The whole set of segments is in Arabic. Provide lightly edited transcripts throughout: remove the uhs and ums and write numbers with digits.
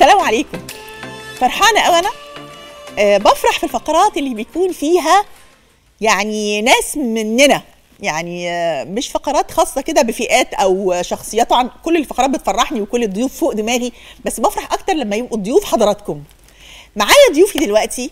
السلام عليكم. فرحانة أوي أنا. بفرح في الفقرات اللي بيكون فيها يعني ناس مننا، يعني مش فقرات خاصة كده بفئات أو شخصيات. طبعا كل الفقرات بتفرحني وكل الضيوف فوق دماغي، بس بفرح أكتر لما يبقوا الضيوف حضراتكم. معايا ضيوفي دلوقتي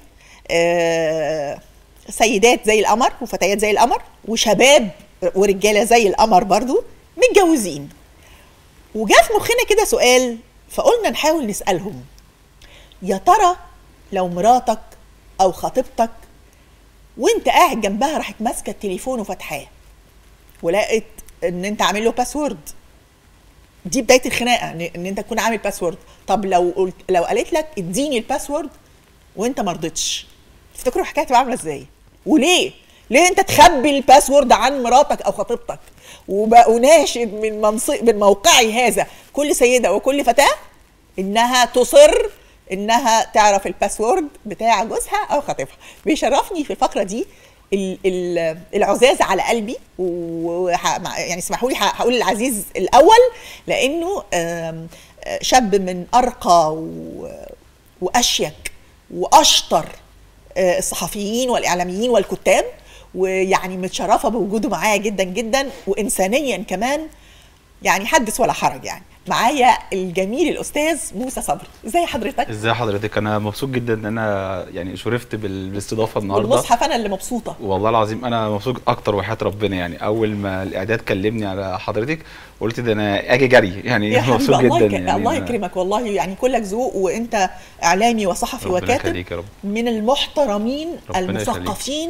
سيدات زي القمر وفتيات زي القمر وشباب ورجالة زي القمر برضو متجوزين. وجاء في مخنا كده سؤال، فقلنا نحاول نسألهم: يا ترى لو مراتك أو خطيبتك وانت قاعد جنبها راحت ماسكة التليفون وفتحاه ولقيت ان انت عامل له باسورد، دي بداية الخناقة، ان انت تكون عامل باسورد. طب لو قالت لك اديني الباسورد وانت ما رضيتش، تفتكروا الحكاية تبقى عاملة ازاي؟ وليه؟ ليه انت تخبي الباسورد عن مراتك او خطيبتك؟ وأناشد من موقعي هذا كل سيدة وكل فتاة انها تصر انها تعرف الباسورد بتاع جوزها او خطيبها. بيشرفني في الفقرة دي العزاز على قلبي، يعني اسمحوا لي هقول العزيز الاول لانه شاب من ارقى واشيك واشطر الصحفيين والاعلاميين والكتاب، ويعني متشرفه بوجوده معايا جدا جدا، وانسانيا كمان يعني حدث ولا حرج. يعني معايا الجميل الاستاذ موسى صبري. ازي حضرتك؟ ازي حضرتك؟ انا مبسوط جدا ان انا يعني شرفت بالاستضافه النهارده. والمصحف انا اللي مبسوطه والله العظيم، انا مبسوط اكتر وحياه ربنا. يعني اول ما الاعداد كلمني على حضرتك قلت ده انا اجي جري، يعني مبسوط جدا. يعني الله يكرمك والله، يعني كلك ذوق، وانت اعلامي وصحفي وكاتب من المحترمين المثقفين.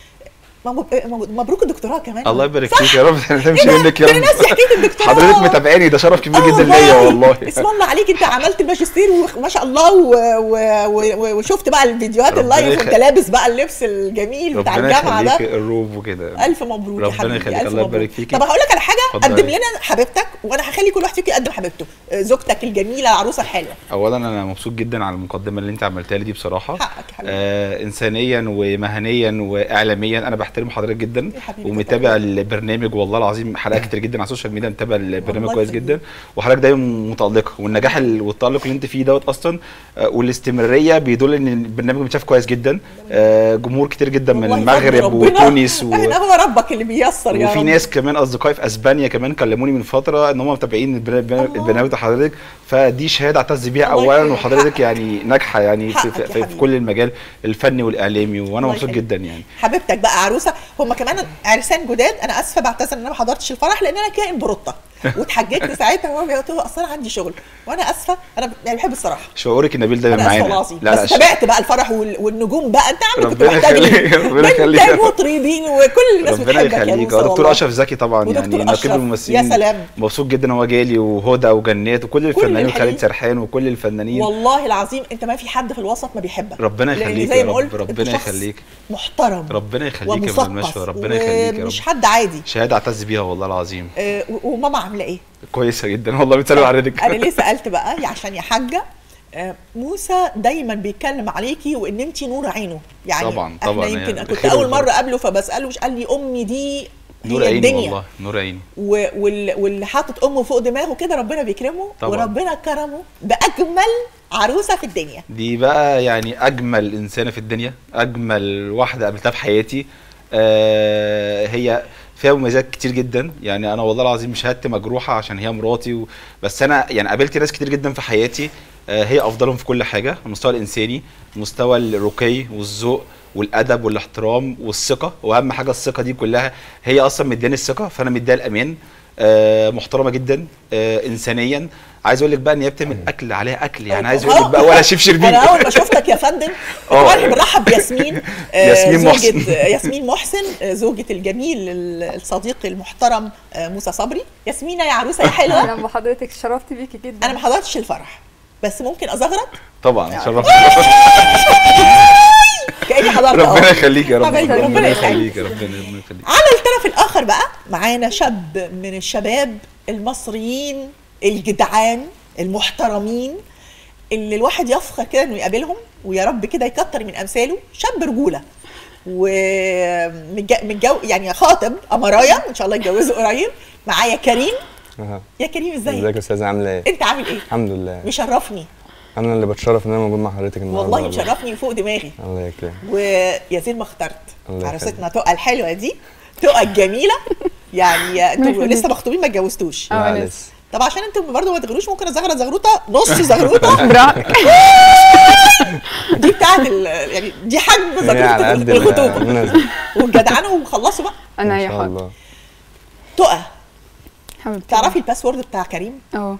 مبروك الدكتوراه كمان. الله يبارك فيك يا رب. تمشي منك يا رب. ناسي حكايه الدكتوراه. حضرتك متابعاني، ده شرف كبير جدا ليا والله. اسم الله عليك، انت عملت الماجستير وما شاء الله، وشفت بقى الفيديوهات اللايف وانت لابس بقى اللبس الجميل بتاع الجامعه ده، الروب وكده. الف مبروك يا حبيبي. ربنا يخليك، الله يبارك فيكي. طب هقول لك على حاجه، قدم لنا حبيبتك وانا هخلي كل واحد فيكم يقدم حبيبته، زوجتك الجميله العروسه الحلوه. اولا انا مبسوط جدا على المقدمه اللي انت عملتها لي دي بصراحه. حقك يا حبيبي. انسانيا ومهنيا واعلاميا انا بحترم حضرتك جدا ومتابع البرنامج والله العظيم، حلقات كتير جدا على السوشيال ميديا، متابع البرنامج كويس جدا، وحضرتك دايما متالقه، والنجاح والتالق اللي انت فيه دوت اصلا والاستمراريه بيدل ان البرنامج متشاف كويس جدا. جمهور كتير جدا من المغرب وتونس احنا هو ربك اللي بييسر يا رب. وفي ناس كمان اصدقائي في اسبانيا كمان كلموني من فتره ان هم متابعين البرنامج بتاع حضرتك، فدي شهاده اعتز بيها اولا، وحضرتك يعني ناجحه يعني في كل المجال الفني والاعلامي، وانا مبسوط جدا. يعني حبيبتك بقى عروسه، هم كمان عرسان جداد. انا اسفه بعتذر ان انا ما حضرتش الفرح لان انا كائن بروطه، واتحججت ساعتها وهو قلت له اصل انا عندي شغل، وانا اسفه، انا يعني بحب الصراحه. شعورك النبيل دايما معانا. لا بس تابعت بقى الفرح والنجوم بقى، انت عم كنت محتاج ربنا يخليك، المطربين وكل الناس بتحبك. ربنا يخليك. دكتور اشرف زكي طبعا يعني نقيب الممثلين. يا سلام، مبسوط جدا هو جالي، وهدى وجنات وكل الفنانين وخالد سرحان وكل الفنانين. والله العظيم انت ما في حد في الوسط ما بيحبك. ربنا يخليك يا رب. ربنا يخليك، محترم، ربنا يخليك يا المشوى، ربنا يخليك يا رب. مش حد عادي، شهاده اعتز بيها والله العظيم. وماما عامله ايه؟ كويسه جدا والله، بتسلم على حضرتك. انا ليه سالت بقى عشان يا حاجه موسى دايما بيتكلم عليكي وان انت نور عينه. يعني طبعا احنا يمكن كنت اول مره قابله فبساله، مش قال لي امي دي نور عيني والله، نور عيني. واللي حاطط امه فوق دماغه كده ربنا بيكرمه طبعا. وربنا كرمه باجمل عروسه في الدنيا. دي بقى يعني اجمل انسانه في الدنيا، اجمل واحده قابلتها في حياتي. هي فيها مميزات كتير جدا. يعني انا والله العظيم شهادتي مجروحه عشان هي مراتي بس انا يعني قابلت ناس كتير جدا في حياتي، هي افضلهم في كل حاجه، المستوى الانساني، مستوى الرقي والذوق والادب والاحترام والثقه، واهم حاجه الثقه دي كلها، هي اصلا مدياني الثقه فانا مديها الامان. محترمه جدا، انسانيا. عايز اقول لك بقى ان هي بتعمل اكل عليها اكل، يعني عايز اقول لك بقى ولا شيف شربين. انا اول ما شفتك يا فندم بنرحب بياسمين، ياسمين محسن، زوجة الجميل الصديق المحترم موسى صبري. ياسمينه يا عروسه يا حلوه. اهلا بحضرتك، شرفت بيكي جدا. انا ما حضرتش الفرح بس ممكن ازغرط طبعا. شرفتك. كأني حضرت. ربنا يخليك يا رب. ربنا يخليك يا رب. على الطرف الاخر بقى معانا شاب من الشباب المصريين الجدعان المحترمين اللي الواحد يفخر كده انه يقابلهم، ويا رب كده يكتر من امثاله. شاب رجوله يعني خاطب امرايا ان شاء الله يتجوزوا قريب. معايا كريم. يا كريم ازيك؟ ازيك يا استاذه، عامله ايه؟ انت عامل ايه؟ الحمد لله. مشرفني. انا اللي بتشرف ان انا موجود مع حضرتك النهارده. والله مشرفني فوق دماغي. الله يكرمك. وياسين ما اخترت الله عروستنا تقى الحلوه دي، تقى الجميله. يعني انتوا لسه مخطوبين ما اتجوزتوش؟ لا لسه. طب عشان انتوا برضه ما تغروش، ممكن ازغرط زغروطه نص زغروطه دي بتاعت يعني دي حجم زغروطه الخطوبه. والجدعنه وخلصوا بقى. انا ان شاء الله. تقى حبيبتي، تعرفي الباسورد بتاع كريم؟ اه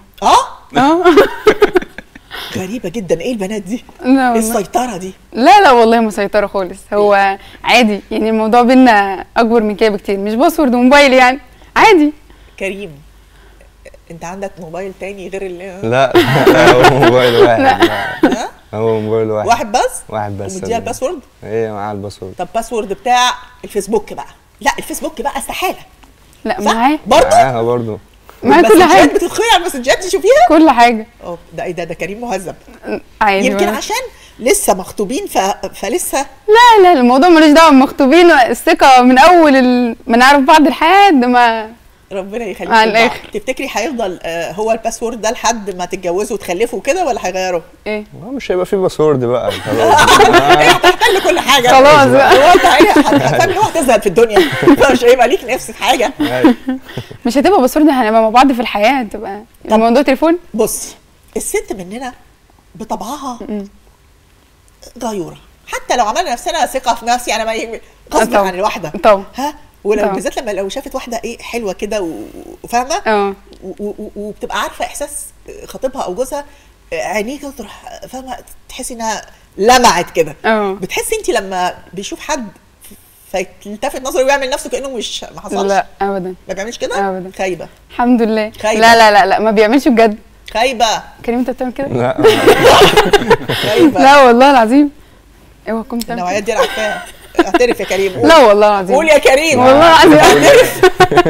غريبه جدا. ايه البنات دي؟ لا ايه السيطره دي؟ لا والله مسيطره خالص. هو عادي يعني، الموضوع بينا اكبر من كده بكتير، مش باسورد موبايل يعني، عادي. كريم انت عندك موبايل تاني غير اللي لا هو موبايل واحد. لا هو موبايل واحد بس ومديها الباسورد؟ هي معاها الباسورد. طب الباسورد بتاع الفيسبوك بقى؟ لا الفيسبوك بقى استحاله. لا معاه برضه معاه كل حاجه. بتدخلي على المسجات تشوفيها كل حاجه. ده ايه ده كريم مهذب. عادي يمكن عشان لسه مخطوبين فلسه. لا الموضوع ملوش دعوه بمخطوبين. الثقه من اول ما نعرف بعض لحد ما ربنا يخليك على الاخر. تفتكري هيفضل هو الباسورد ده لحد ما تتجوزوا وتخلفوا كده، ولا هيغيروا؟ ايه مش هيبقى فيه باسورد بقى خلاص. هتحتل كل حاجه خلاص بقى. هو انت هتفهم ان هو هتزهد في الدنيا، فمش هيبقى ليك نفس حاجه. مش هتبقى باسورد، هنبقى مع بعض في الحياه، هتبقى الموضوع تليفون. بصي الست مننا بطبعها غيوره، حتى لو عملنا نفسنا ثقه في نفسي انا ما غصب عن الواحده طبعا. ولو بالذات لو شافت واحده ايه حلوه كده وفاهمه وبتبقى عارفه احساس خطيبها او جوزها، عينيه كده تروح فاهمه، تحسي انها لمعت كده. بتحسي انت لما بيشوف حد فيلتفت نظره ويعمل نفسه كانه مش ما حصلش؟ لا ابدا ما بيعملش كده ابدا. خايبه الحمد لله. خايبة. لا ما بيعملش بجد. خايبه. كريم انت بتعمل كده؟ لا خايبه. لا والله العظيم. اوعى تكون بتعمل النوعيات دي انا عارفاها. اعترف يا كريم. لا والله العظيم. قول يا كريم. والله العظيم اعترف.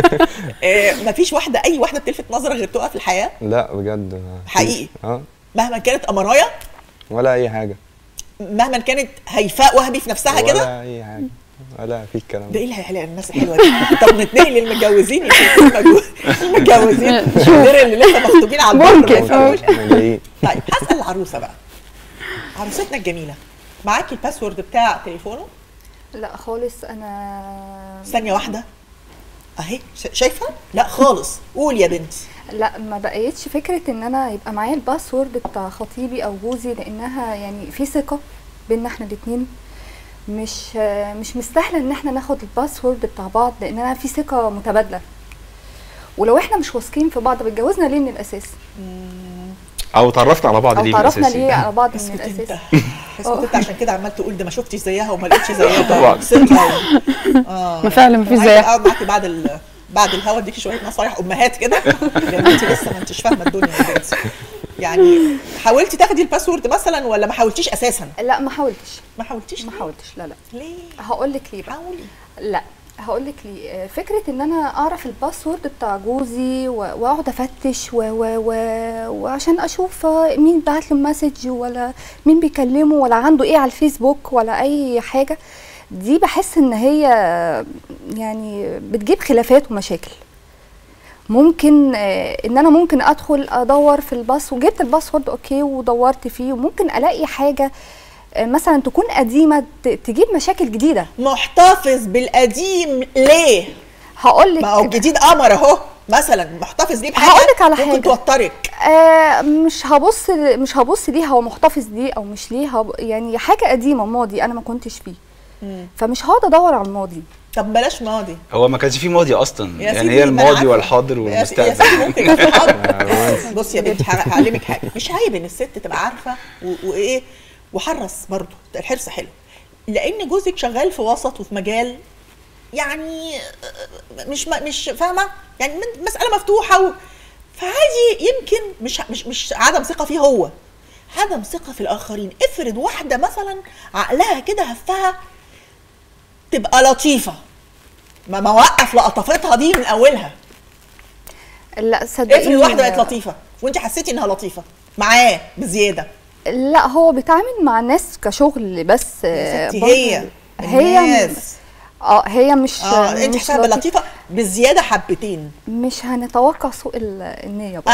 مفيش واحده، اي واحده بتلفت نظرك غير تقف في الحياه؟ لا بجد حقيقي. مهما كانت امرايه ولا اي حاجه، مهما كانت هيفاء وهبي في نفسها كده ولا اي حاجه، ولا في الكلام ده. ايه اللي هيحلق الناس الحلوه دي؟ طب نتنقل للمتجوزين. المتجوزين غير اللي لسه مخطوبين على البحر. ممكن. طيب هسال العروسه بقى، عروستنا الجميله، معاكي الباسورد بتاع تليفونه؟ لا خالص. انا ثانيه واحده اهي شايفه؟ لا خالص. قول يا بنتي. لا ما بقيتش فكره ان انا يبقى معايا الباسورد بتاع خطيبي او جوزي، لانها يعني في ثقه بيننا احنا الاثنين، مش مستاهله ان احنا ناخد الباسورد بتاع بعض، لاننا في ثقه متبادله. ولو احنا مش واثقين في بعض اتجوزنا ليه من الاساس؟ او تعرفنا على بعض ليه من الاساس؟ تعرفنا ليه على بعض من الاساس؟ انت عشان كده عمال تقول ده ما شفتش زيها وما لقيتش زيها طبعا. ما فعلا ما فيش زيها. اقعد معاكي بعد الهوا اديكي شويه نصايح امهات كده، لان انت لسه ما انتش فاهمه الدنيا يا بنتي. يعني حاولتي تاخدي الباسورد مثلا ولا ما حاولتيش اساسا؟ لا ما حاولتش. ما حاولتيش؟ لا ليه؟ هقول لك ليه بقى. حاولي. لا هقول لك ليه. فكره ان انا اعرف الباسورد بتاع جوزي واقعد افتش وعشان اشوف مين بعت له مسج ولا مين بيكلمه ولا عنده ايه على الفيسبوك ولا اي حاجه، دي بحس ان هي يعني بتجيب خلافات ومشاكل. ممكن ان انا ممكن ادخل ادور في الباس وجبت الباسورد اوكي ودورت فيه، وممكن الاقي حاجه مثلا تكون قديمه تجيب مشاكل جديده. محتفظ بالقديم ليه؟ هقول لك. ما هو الجديد قمر اهو مثلا، محتفظ ليه بحاجه هقول لك على ممكن حاجه توترك. مش هبص ليه هو محتفظ ليه او مش ليه، يعني حاجه قديمه ماضي انا ما كنتش فيه، فمش هقعد ادور على الماضي. طب بلاش ماضي. هو ما كانش فيه ماضي اصلا، يعني هي الماضي والحاضر والمستقبل. ممكن يبقى في حاضر. بصي يا بنتي هعلمك حاجه، مش عيب ان الست تبقى عارفه وايه، وحرص برضه، الحرص حلو، لان جوزك شغال في وسط وفي مجال يعني مش فاهمه، يعني مساله مفتوحه فعادي. يمكن مش عدم ثقه فيه هو، عدم ثقه في الاخرين. افرض واحده مثلا عقلها كده هفها تبقى لطيفه، ما وقف لقطفتها دي من اولها. لا صدقيني. افرض واحده بقت لطيفه وانت حسيتي انها لطيفه معاه بزياده. لا هو بيتعامل مع الناس كشغل بس. هي الناس هي مش انت حسابها لطيفه بزياده حبتين، مش هنتوقع سوء النيه بقى.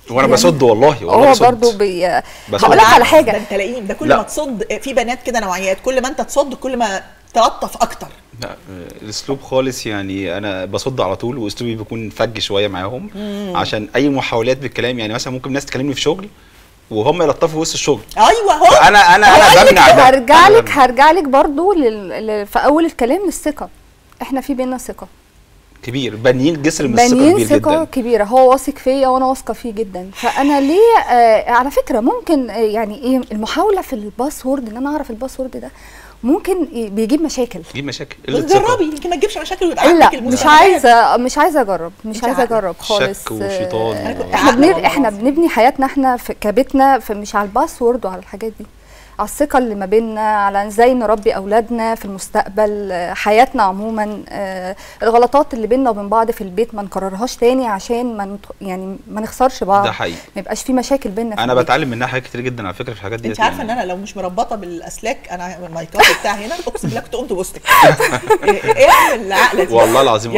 وانا بصد والله هو بصد. برضو بس هقول لك على ده حاجه. انت لاقيين ده كل لا. ما تصد في بنات كده نوعيات، كل ما انت تصد كل ما تلطف اكتر. لا الاسلوب خالص، يعني انا بصد على طول، واسلوبي بيكون فج شويه معاهم عشان اي محاولات بالكلام. يعني مثلا ممكن ناس تكلمني في شغل وهم يلطفوا وسط الشغل، ايوه هو انا بمنع ده. هرجع لك برضو في اول الكلام للثقه. احنا في بينا ثقه كبير، بانيين جسر من الثقه بانيين كبير ثقه جدا. كبيره، هو واثق فيا وانا واثقه فيه جدا. فانا ليه على فكره ممكن يعني ايه المحاوله في الباسورد، ان انا اعرف الباسورد ده ممكن بيجيب مشاكل. بيجيب مشاكل، جربي يمكن ما تجيبش مشاكل ويبقى عندك لا المستقبلات. مش عايزه اجرب، مش عايزه اجرب خالص. شك وشيطان. احنا بنبني حياتنا احنا كبيتنا، مش على الباسورد وعلى الحاجات دي، على الثقه اللي ما بيننا، على ازاي نربي اولادنا في المستقبل، حياتنا عموما. الغلطات اللي بيننا وبين بعض في البيت ما نكررهاش تاني عشان ما نخسرش بعض. ده حقيقي. ما يبقاش في مشاكل بيننا في انا البيت. بتعلم منها حاجات كتير جدا على فكره في الحاجات دي. انت عارفه ان انا لو مش مربطه بالاسلاك، انا المايكات بتاعي هنا اقسم بالله كنت قمت بوستك. ايه العقله دي والله العظيم.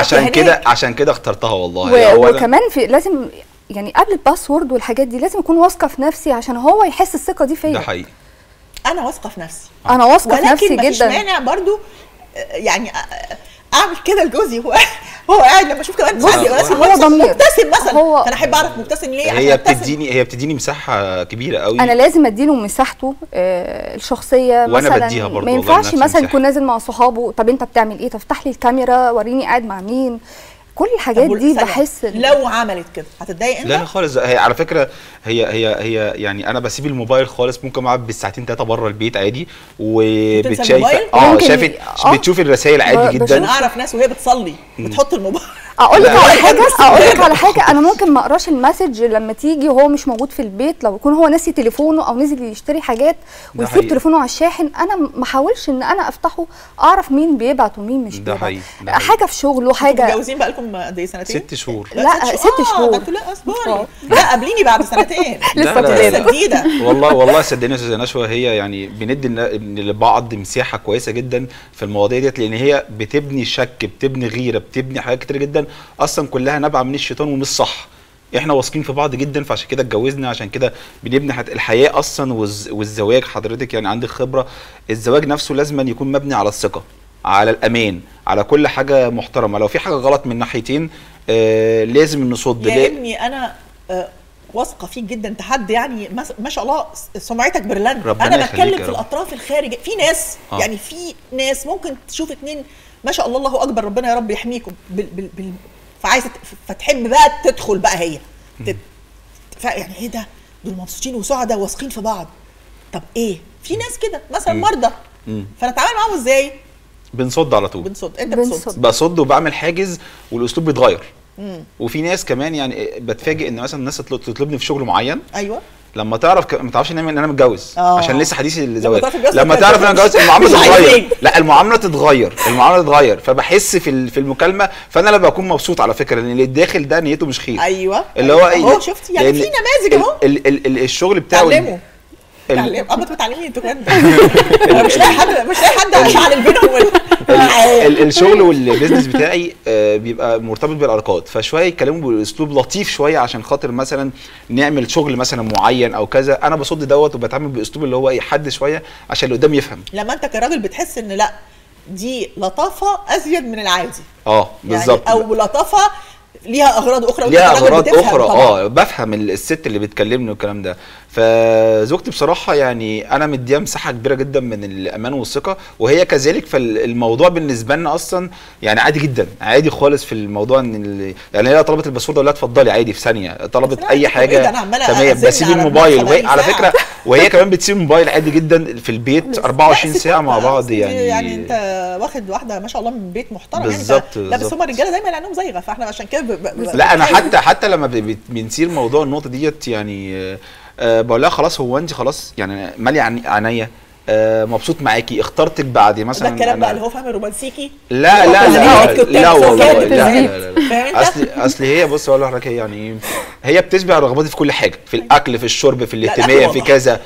عشان كده اخترتها والله. وكمان لازم يعني قبل الباسورد والحاجات دي لازم اكون واثقه في نفسي عشان هو يحس الثقه دي فيا. ده حقيقي. انا واثقه في نفسي، انا واثقه في نفسي ولكن مفيش جدا. مانع برضو يعني اعمل كده لجوزي هو قاعد لما اشوف كمان هو ضمير مبتسم مثلا، فانا احب اعرف مبتسم ليه. هي بتديني مساحه كبيره قوي. انا لازم اديله مساحته الشخصيه. وأنا مثلا بديها برضو ما ينفعش والله مثلا يكون نازل مع صحابه، طب انت بتعمل ايه، طب افتح لي الكاميرا وريني قاعد مع مين. كل الحاجات دي بحس لو عملت كده هتتضايق انت؟ لا خالص. هي على فكره هي يعني انا بسيب الموبايل خالص، ممكن اقعد بالساعتين 3 بره البيت عادي، وبتشايفه شافت بتشوف الرسائل عادي جدا. انا اعرف ناس وهي بتصلي بتحط الموبايل. اقول لك على حاجه انا ممكن ما اقراش المسج لما تيجي وهو مش موجود في البيت، لو يكون هو ناسي تليفونه او نزل يشتري حاجات ويسيب تليفونه على الشاحن، انا ما احاولش ان انا افتحه اعرف مين بيبعت ومين مش بيبعت. حاجه في شغله حاجه. متجوزين بقالكم قد ايه؟ سنتين؟ 6 شهور. لا 6 شهور. لا اصبري، لا قابليني بعد سنتين. لسه جديده. والله صدقني يا استاذه نشوى، هي يعني بندي لبعض مساحه كويسه جدا في المواضيع ديت، لان هي بتبني شك، بتبني غيره، بتبني حاجات كتير جدا اصلا كلها نابعه من الشيطان ومش صح. احنا واثقين في بعض جدا، فعشان كده اتجوزنا، عشان كده بنبني الحياه اصلا. والزواج حضرتك يعني عندك خبره، الزواج نفسه لازم يكون مبني على الثقه، على الامان، على كل حاجه محترمه. لو في حاجه غلط من ناحيتين لازم نصد. يا ابني انا واثقه فيك جدا، انت حد يعني ما شاء الله سمعتك برلند. انا بتكلم في الاطراف الخارجيه، في ناس يعني في ناس ممكن تشوف اتنين ما شاء الله اكبر، ربنا يا رب يحميكم فعايزه فتحب بقى تدخل بقى هي يعني ايه ده، دول مبسوطين وسعداء واثقين في بعض. طب ايه، في ناس كده مثلا مرضى، فنتعامل معاهم ازاي؟ بنصد على طول. انت بتصد. بصد وبعمل حاجز والاسلوب بيتغير. وفي ناس كمان يعني بتفاجئ ان مثلا الناس تطلبني في شغل معين، ايوه لما تعرف ما تعرفش ان انا متجوز عشان لسه حديث الزواج. لما تعرف ان انا متجوز المعامله تتغير. لا المعامله تتغير فبحس في المكالمه. فانا لما بكون مبسوط على فكره، لان اللي داخل ده نيته مش خير. ايوه اللي هو اهو شفتي يعني في نماذج اهو. الشغل بتاعه انتوا بتعلمني انتوا كمان. مش لاقي حد اشعل البينهم. الشغل والبيزنس بتاعي بيبقى مرتبط بالارقاد، فشويه يتكلموا باسلوب لطيف شويه عشان خاطر مثلا نعمل شغل مثلا معين او كذا. انا بصد دوت وبتعامل باسلوب اللي هو حد شويه عشان اللي قدام يفهم. لما انت كراجل بتحس ان لا دي لطافه ازيد من العادي. بالظبط يعني او لطافه ليها اغراض اخرى. ليها اغراض اخرى. بفهم الست اللي بتكلمني والكلام ده. فزوجتي بصراحه يعني انا مديها مساحه كبيره جدا من الامان والثقه، وهي كذلك. فالموضوع بالنسبه لنا اصلا يعني عادي جدا، عادي خالص في الموضوع. ان يعني هي طلبت الباسورد ولا اتفضلي عادي في ثانيه، طلبت اي حاجه تمام، بسيب الموبايل على فكره. وهي كمان بتسيب الموبايل عادي جدا في البيت 24 ساعه مع بعض. يعني انت واخد واحده ما شاء الله من بيت محترم. بالظبط. لا بس هم الرجاله دايما عندهم زيغه، فاحنا عشان كده لا انا حتى لما بنسير موضوع النقطه ديت يعني بقول لها خلاص، هو انت خلاص يعني مالي عينيا، مبسوط معاكي، اخترتك بعد مثلا ده الكلام بقى اللي هو فاهم الرومانسيكي. لا لا لا لا والله لا. فاهم انت؟ اصل هي بص اقول لحضرتك، هي يعني هي بتشبع رغباتي في كل حاجه، في الاكل، في الشرب، في الاهتمام، في كذا.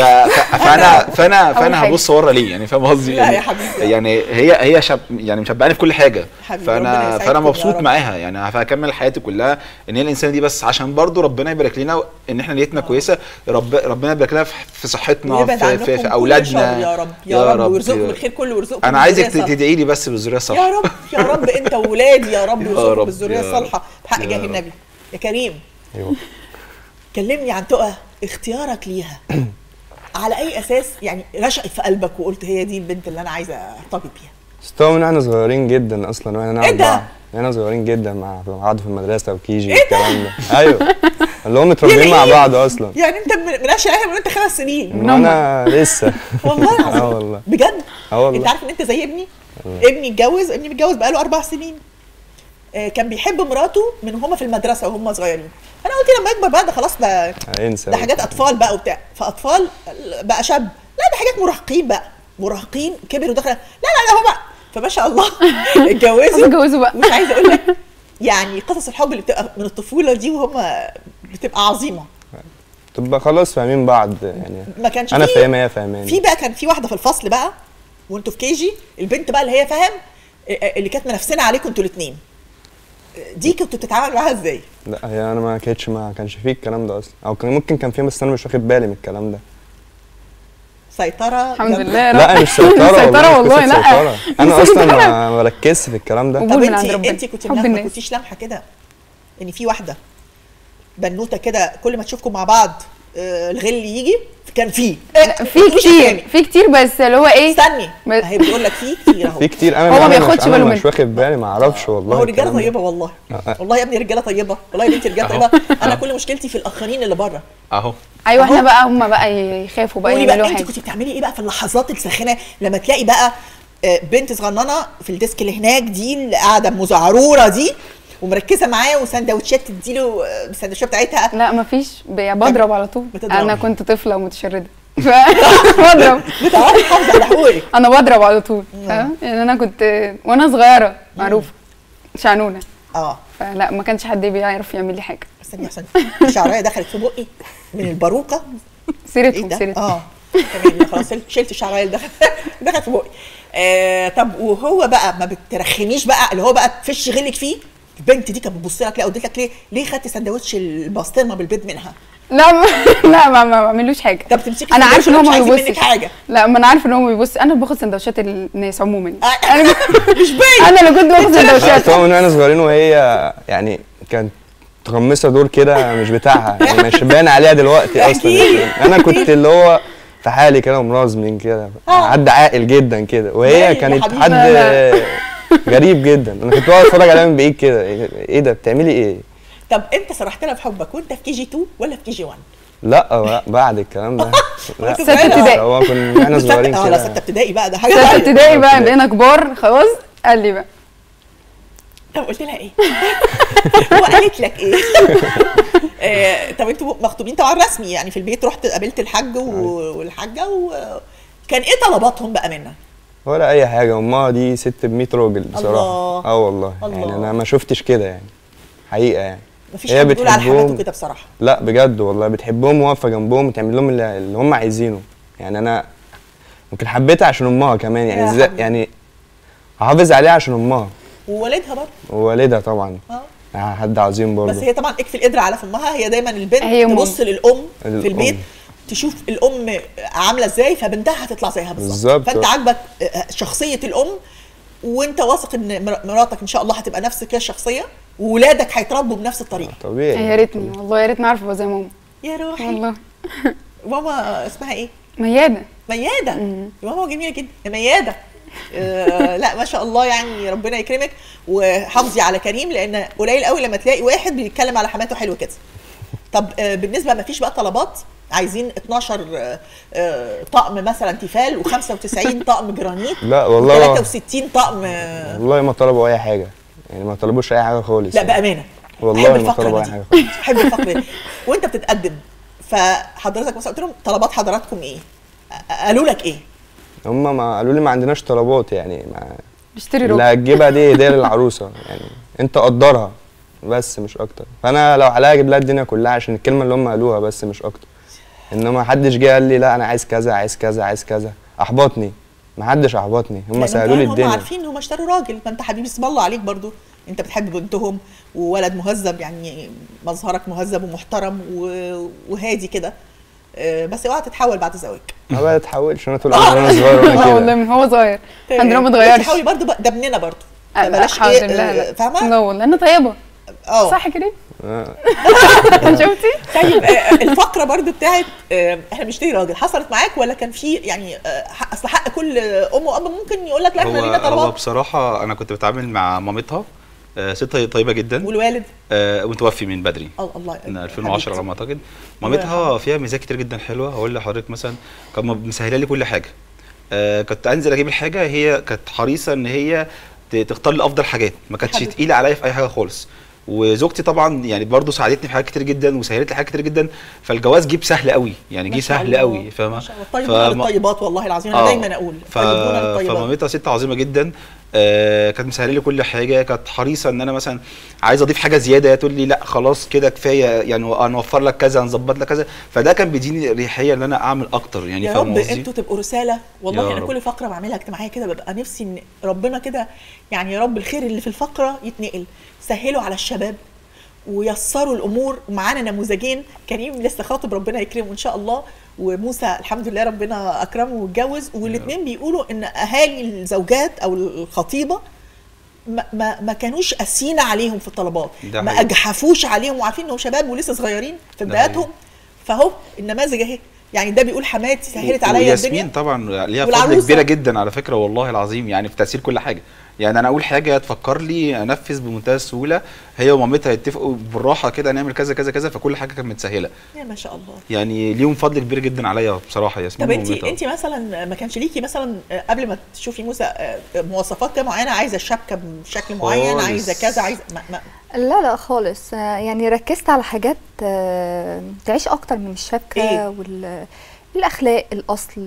فانا هبص ورا ليه يعني، فاهم قصدي؟ لا يا حبيبي. يعني هي يعني مشبعاني في كل حاجه، فانا مبسوط معاها يعني، هكمل حياتي كلها ان هي الانسانه دي، بس عشان برضو ربنا يبارك لنا ان احنا نيتنا كويسه، ربنا يبارك لنا في صحتنا، في اولادنا يا رب يا رب، ويرزقكم الخير كله، ويرزقكم. انا عايزك تدعي لي بس بالذريه الصالحه يا رب يا رب، انت وولادي يا رب يرزقكم بالذريه الصالحه بحق جاه النبي. يا كريم ايوه كلمني عن تقى اختيارك ليها على اي اساس يعني رشقت في قلبك وقلت هي دي البنت اللي انا عايزه ارتبط بيها؟ استوى من احنا صغيرين جدا اصلا، واحنا نقعد إيه ده؟ بعض احنا صغيرين جدا مع بعض في المدرسه وكيجي والكلام ده. ايوه اللي هم متربيين مع بعض اصلا. يعني انت مناقشه عليها من انت 5 سنين؟ من وانا لسه والله العظيم. والله بجد؟ والله. انت عارف ان انت زي ابني؟ ابني متجوز بقاله 4 سنين. كان بيحب مراته من هما في المدرسه وهم صغيرين. انا قلت لما يكبر بقى ده خلاص، ده انسى ده حاجات اطفال بقى وبتاع، فاطفال بقى شاب، لا ده حاجات مراهقين بقى، مراهقين كبروا ودخل، لا هو بقى فما شاء الله اتجوزوا بقى. مش عايزه اقول لك يعني قصص الحب اللي بتبقى من الطفوله دي وهم بتبقى عظيمه. تبقى خلاص فاهمين بعض يعني، ما كانش انا فاهمها هي فاهماني. في بقى كان في واحده في الفصل بقى وانتوا في كيجي، البنت بقى اللي هي فاهم اللي كانت منافسنا عليكم انتوا الاثنين، دي كنتوا بتتعاملوا معاها ازاي؟ لا هي انا ما كانش فيه الكلام ده اصلا، او كان ممكن كان فيه بس انا مش واخد بالي من الكلام ده. سيطره الحمد لله. لا مش سيطره سيطره والله، لا سيطرة. انا اصلا ما بركزش في الكلام ده. طب قبول من عند ربنا. انت كنت حب ما الناس. كنتيش لامحه كده ان في واحده بنوته كده كل ما تشوفكم مع بعض الغل يجي؟ كان في في كتير بس اللي هو ايه، استني هي بتقول لك في كتير اهو. في كتير هو ما بياخدش باله منه، مش واخد بالي، ما اعرفش والله. هو رجاله طيبه والله، والله يا ابني رجاله طيبه، والله يا بنتي رجاله طيبه. انا كل مشكلتي في الاخرين اللي بره اهو. ايوه احنا بقى هم بقى يخافوا بقى قولي بقى يعملوا انت حاجه. كنت بتعملي ايه بقى في اللحظات الساخنه لما تلاقي بقى بنت صغننه في الديسك اللي هناك دي اللي قاعده مزعروره دي ومركزه معاه وسندوتشات تديله السندوتشات بتاعتها؟ لا مفيش، بضرب على طول. بتضرب. انا كنت طفله ومتشرده بضرب. بتعرفي تحافظي على حقوقك. انا بضرب على طول، فاهم يعني. انا كنت وانا صغيره معروفه شعنونه، فلا ما كانش حد بيعرف يعمل لي حاجه. استني احسن، الشعرايه دخلت في بقي من الباروكه. سيرتهم سيرتهم. تمام خلاص شلت الشعرايه اللي دخلت في بقي. طب وهو بقى ما بترخميش بقى اللي هو بقى تفش غلك فيه؟ البنت دي كانت بتبص لك، لا قلت لك ليه خدت سندوتش البسطرمه بالبيض منها؟ لا ما بعملوش حاجه. طب تمسكي انا عارفه ان هو ما بيبصش حاجه. لا ما انا عارفه ان هو ما بيبص، انا باخد سندوتشات الناس عموما. مش باين. انا اللي كنت باخد سندوتشات. طبعا من واحنا صغيرين وهي يعني كانت متغمسه دور كده مش بتاعها يعني، مش باين عليها دلوقتي اصلا يعني. انا كنت اللي هو في حالي كده ومرازمن كده، حد عاقل جدا كده، وهي كانت حد غريب جدا. انا كنت بقعد اتفرج عليها من بعيد كده، ايه ده بتعملي ايه؟ طب انت صرحت لها بحبك وانت في كي جي 2 ولا في كي جي 1؟ لا بعد الكلام ده. لا 6 ابتدائي. هو كنا احنا صغيرين كده. لا 6 ابتدائي بقى ده حاجه 6 ابتدائي بقى بقينا كبار خلاص. قال لي بقى طب قلت لها ايه؟ وقالت لك ايه؟ طب انتوا مخطوبين طبعا رسمي يعني في البيت، رحت قابلت الحاج والحاجه كان ايه طلباتهم بقى منك؟ ولا اي حاجه، امها دي ست ب100 راجل بصراحه. والله يعني انا ما شفتش كده يعني، حقيقه يعني. مفيش حد بيقول على حماته كده بصراحه. لا بجد والله بتحبهم وواقفه جنبهم وتعمل لهم اللي هم عايزينه يعني. انا ممكن حبيتها عشان امها كمان يعني، ازاي يعني هحافظ عليها عشان امها ووالدها برضه. ووالدها طبعا حد عظيم برضه. بس هي طبعا اكفي القدره على فمها، هي دايما البنت تبص للام في البيت تشوف الام عامله ازاي فبنتها هتطلع زيها بالظبط. فانت عاجبك شخصيه الام وانت واثق ان مراتك ان شاء الله هتبقى نفس كده الشخصيه وولادك هيتربوا بنفس الطريقه. طبيعي. يا ريتني والله، يا ريتني اعرف ابقى زي ماما. يا روحي والله. ماما اسمها ايه؟ مياده. ماما جميله جدا يا مياده. لا ما شاء الله يعني، ربنا يكرمك وحافظي على كريم، لان قليل قوي لما تلاقي واحد بيتكلم على حماته حلو كده. طب بالنسبه ما فيش بقى طلبات؟ عايزين 12 طقم مثلا تيفال و95 طقم جرانيت؟ لا والله 63 طقم. والله ما طلبوا اي حاجه يعني، ما طلبوش اي حاجه خالص. لا بامانه والله ما طلبوا اي حاجه خالص. بحب الفقره. وانت بتتقدم فحضرتك مثلا قلت لهم طلبات حضراتكم ايه؟ قالوا لك ايه؟ هم ما قالوا لي ما عندناش طلبات، يعني بيشتري اللي روب. هتجيبها دي هديه للعروسه، يعني انت قدرها بس مش اكتر. فانا لو عليا اجيب لها الدنيا كلها عشان الكلمه اللي هم قالوها بس مش اكتر. انما ما حدش جه قال لي لا انا عايز كذا عايز كذا عايز كذا، احبطني. ما حدش احبطني، هم سالوا لي هم الدنيا. عارفين ان هم اشتروا راجل، ما انت حبيبي اسم الله عليك برضو، انت بتحب بنتهم وولد مهذب، يعني مظهرك مهذب ومحترم وهادي كده، بس اوعى تتحول بعد الزواج. ما بتحاولش، انا طول عمري وانا صغير وانا والله كده. من هو صغير عندنا ما اتغيرش. تحاولي برضو ده ابننا برضو، لا بلاش حاضر، ايه لا فاهمه؟ لا والله انا طيبه. صح كده؟ شفتي؟ طيب الفقره برضو بتاعت احنا بنشتري راجل، حصلت معاك ولا كان في يعني اصل حق كل ام واب ممكن يقول لك لا احنا لينا هو طلبات؟ بصراحه انا كنت بتعامل مع مامتها، ست طيبه جدا، والوالد ومتوفي من بدري الله من 2010 على ما اعتقد. مامتها فيها ميزات كتير جدا حلوه. هقول لحضرتك مثلا كانت مسهله لي كل حاجه. كنت انزل اجيب الحاجه، هي كانت حريصه ان هي تختار لي افضل حاجات، ما كانتش تقيله عليا في اي حاجه خالص. وزوجتي طبعا يعني برضو ساعدتني في حاجات كتير جدا وسهلت لي حاجات كتير جدا، فالجواز جه سهل قوي، يعني جه سهل قوي، فاهمه؟ ما شاء الله. طيب الطيبات والله العظيم انا دايما اقول فمامتها ست عظيمه جدا. كانت مسهله لي كل حاجه، كانت حريصه ان انا مثلا عايز اضيف حاجه زياده تقول لي لا خلاص كده كفايه، يعني هنوفر لك كذا هنظبط لك كذا، فده كان بيديني ريحيه ان انا اعمل اكتر، يعني يا فاهم رب قصدي؟ انتوا تبقوا رساله والله. انا كل فقره بعملها اجتماعيه كده ببقى نفسي ان ربنا كده يعني يا رب الخير اللي في الفقره يتنقل. سهلوا على الشباب ويسروا الامور. معانا نموذجين، كريم لسه خاطب ربنا يكرمه ان شاء الله، وموسى الحمد لله ربنا اكرمه واتجوز، والاثنين بيقولوا ان اهالي الزوجات او الخطيبه ما كانوش قاسيين عليهم في الطلبات، ما اجحفوش عليهم، وعارفين انهم شباب ولسه صغيرين في بداياتهم. فهو النماذج اهي، يعني ده بيقول حماتي سهلت عليا الدنيا. وياسمين طبعا ليها فضل كبيره جدا على فكره والله العظيم، يعني في تاثير كل حاجه. يعني انا اقول حاجه تفكر لي انفذ بمنتهى السهوله، هي ومامتها يتفقوا بالراحه كده نعمل كذا كذا كذا، فكل حاجه كانت متسهله. يا ما شاء الله، يعني ليهم فضل كبير جدا عليا بصراحه ياسمين. طب انت مثلا ما كانش ليكي مثلا قبل ما تشوفي موسى مواصفات كده معينه، عايزه الشبكه بشكل معين، عايزه كذا، عايزه لا خالص. يعني ركزت على حاجات تعيش اكتر من الشبكه والاخلاق، الاصل،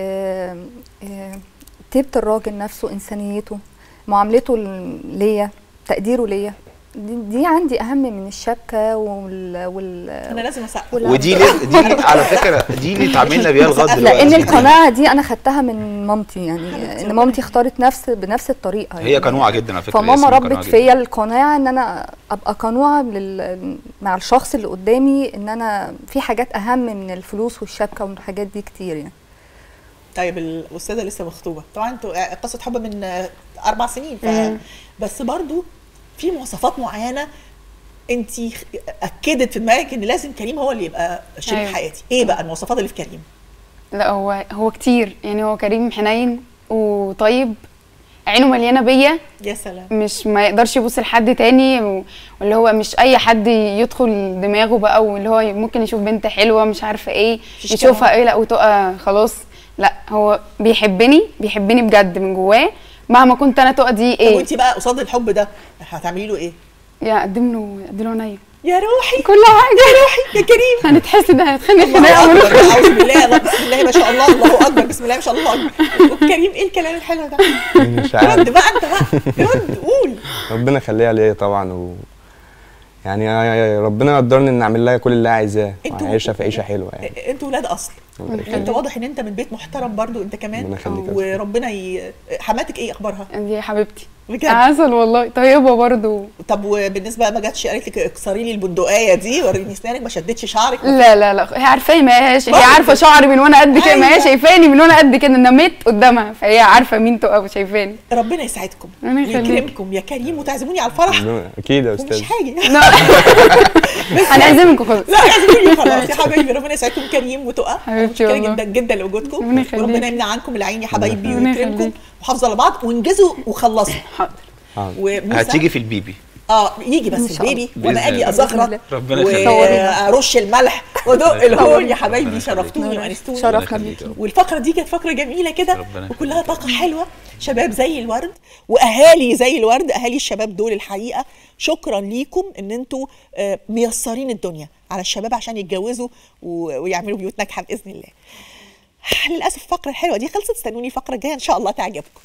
طيبه الراجل نفسه، انسانيته، معاملته ليا، تقديره ليا. دي عندي اهم من الشبكه انا لازم اسقف. ودي على فكره دي اللي اتعاملنا بيها لغايه دلوقتي، لان القناعه دي انا خدتها من مامتي، يعني ان مامتي اختارت بنفس الطريقه. هي قنوعه جدا على فكره، فماما ربت فيا القناعه ان انا ابقى قنوعه مع الشخص اللي قدامي، ان انا في حاجات اهم من الفلوس والشبكه والحاجات دي كتير يعني. طيب الاستاذه لسه مخطوبه، طبعا انتوا قصه حب من 4 سنين، بس برضو في مواصفات معينه انت اكدت في دماغك ان لازم كريم هو اللي يبقى شريك حياتي. ايه بقى المواصفات اللي في كريم؟ لا هو كتير، يعني هو كريم حنين وطيب، عينه مليانه بيا. يا سلام. مش ما يقدرش يبص لحد تاني، واللي هو مش اي حد يدخل دماغه بقى، واللي هو ممكن يشوف بنت حلوه مش عارفه ايه يشوفها ايه لا وتقى خلاص. لا هو بيحبني بجد من جواه، مهما كنت انا تقى دي ايه. طب وانت بقى قصاد الحب ده هتعملي له ايه؟ يا اقدم له عينيا يا روحي، كل حاجه يا روحي يا كريم. هنتحسد هنتخانق خناقه. اعوذ بالله، بسم الله ما شاء الله، الله اكبر، بسم الله ما شاء الله اكبر. كريم ايه الكلام الحلو ده؟ رد بقى انت بقى، رد قول. ربنا يخليها ليا طبعا، يعني ربنا قدرني ان اعمل لها كل اللي عايزاه وعيشها في عيشه حلوه. يعني انتوا ولاد اصل، انت واضح ان انت من بيت محترم برضو انت كمان، وربنا حماتك ايه اخبارها؟ دي حبيبتي بجد عسل والله، طيبه برضو. طب وبالنسبه ما جاتش قالت لك اكسري لي البندقيه دي وريني اسنانك، ما شدتش شعرك؟ لا هي عارفاني، ما هي عارفه شعري من وانا قد كده، ما هي شايفاني من وانا قد كده، نميت قدامها فهي عارفه مين تقف شايفاني. ربنا يسعدكم ويكرمكم يا كريم، وتعزموني على الفرح. اكيد يا استاذ. مش حاجه هنعزمكم خلاص. لا اعزموني خلاص يا حبايبي. ربنا يسعدكم كريم وتقى، حبيبتي جدا جدا لوجودكم، وربنا يمنع عنكم العين يا حبايبي ويكرمكم، وحافظوا على بعض وانجزوا وخلصوا. حاضر. هتيجي في البيبي يجي بس البيبي وانا اجي ازغرط ربنا وارش الملح وادق الهون. يا حبايبي شرفتوني وانستوني، شرفنا بيكي. والفقره دي كانت فقره جميله كده وكلها طاقه حلوه، شباب زي الورد واهالي زي الورد، اهالي الشباب دول الحقيقه شكرا ليكم ان انتوا ميسرين الدنيا على الشباب عشان يتجوزوا ويعملوا بيوت ناجحه باذن الله. للاسف الفقره الحلوه دي خلصت، استنوني الفقره الجايه ان شاء الله تعجبكم.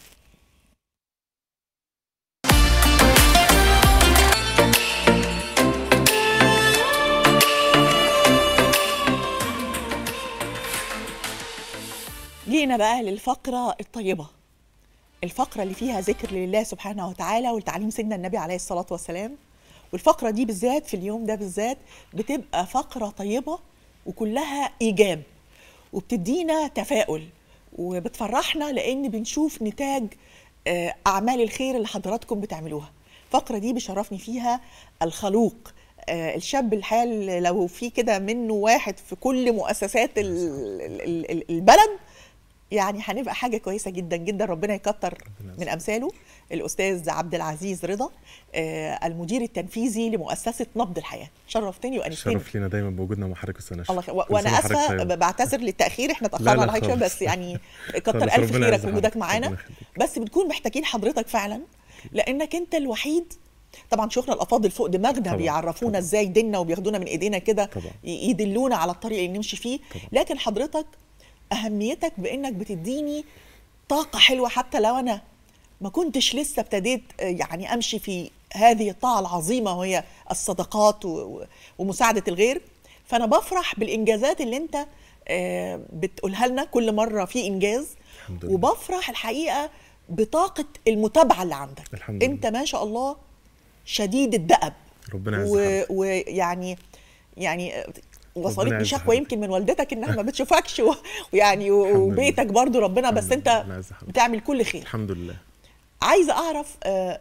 جينا بقى للفقره الطيبه، الفقره اللي فيها ذكر لله سبحانه وتعالى ولتعليم سيدنا النبي عليه الصلاه والسلام. والفقره دي بالذات في اليوم ده بالذات بتبقى فقره طيبه وكلها ايجاب، وبتدينا تفاؤل وبتفرحنا لان بنشوف نتاج اعمال الخير اللي حضراتكم بتعملوها. الفقره دي بيشرفني فيها الخلوق، الشاب الحال لو في كده منه واحد في كل مؤسسات البلد يعني هنبقى حاجه كويسه جدا جدا. ربنا يكتر من امثاله. الاستاذ عبد العزيز رضا، المدير التنفيذي لمؤسسه نبض الحياه. شرفتني وانستني. شرف لينا دايما بوجودنا مع حضرتك استاذ نشا. وانا اسفه بعتذر للتاخير، احنا اتاخرنا على حاجه بس يعني كتر الف خيرك وجودك معانا. بس بنكون محتاجين حضرتك فعلا لانك انت الوحيد. طبعا شيوخنا الافاضل فوق دماغنا بيعرفونا ازاي ديننا وبياخدونا من ايدينا كده يدلونا على الطريق اللي نمشي فيه. لكن حضرتك اهميتك بانك بتديني طاقه حلوه حتى لو انا ما كنتش لسه ابتديت يعني امشي في هذه الطاعه العظيمه وهي الصدقات ومساعده الغير. فانا بفرح بالانجازات اللي انت بتقولها لنا كل مره في انجاز، وبفرح الحقيقه بطاقه المتابعه اللي عندك. انت ما شاء الله شديد الدأب. ربنا يعزك. ويعني وصلتني شكوى يمكن من والدتك انها ما بتشوفكش ويعني وبيتك برضو ربنا، بس انت بتعمل كل خير الحمد لله. عايزه اعرف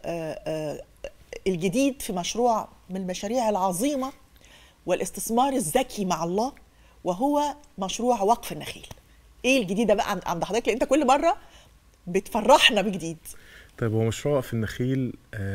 الجديد في مشروع من المشاريع العظيمه والاستثمار الذكي مع الله، وهو مشروع وقف النخيل. ايه الجديد ده بقى عند حضرتك؟ لان انت كل مره بتفرحنا بجديد. طيب هو مشروع وقف النخيل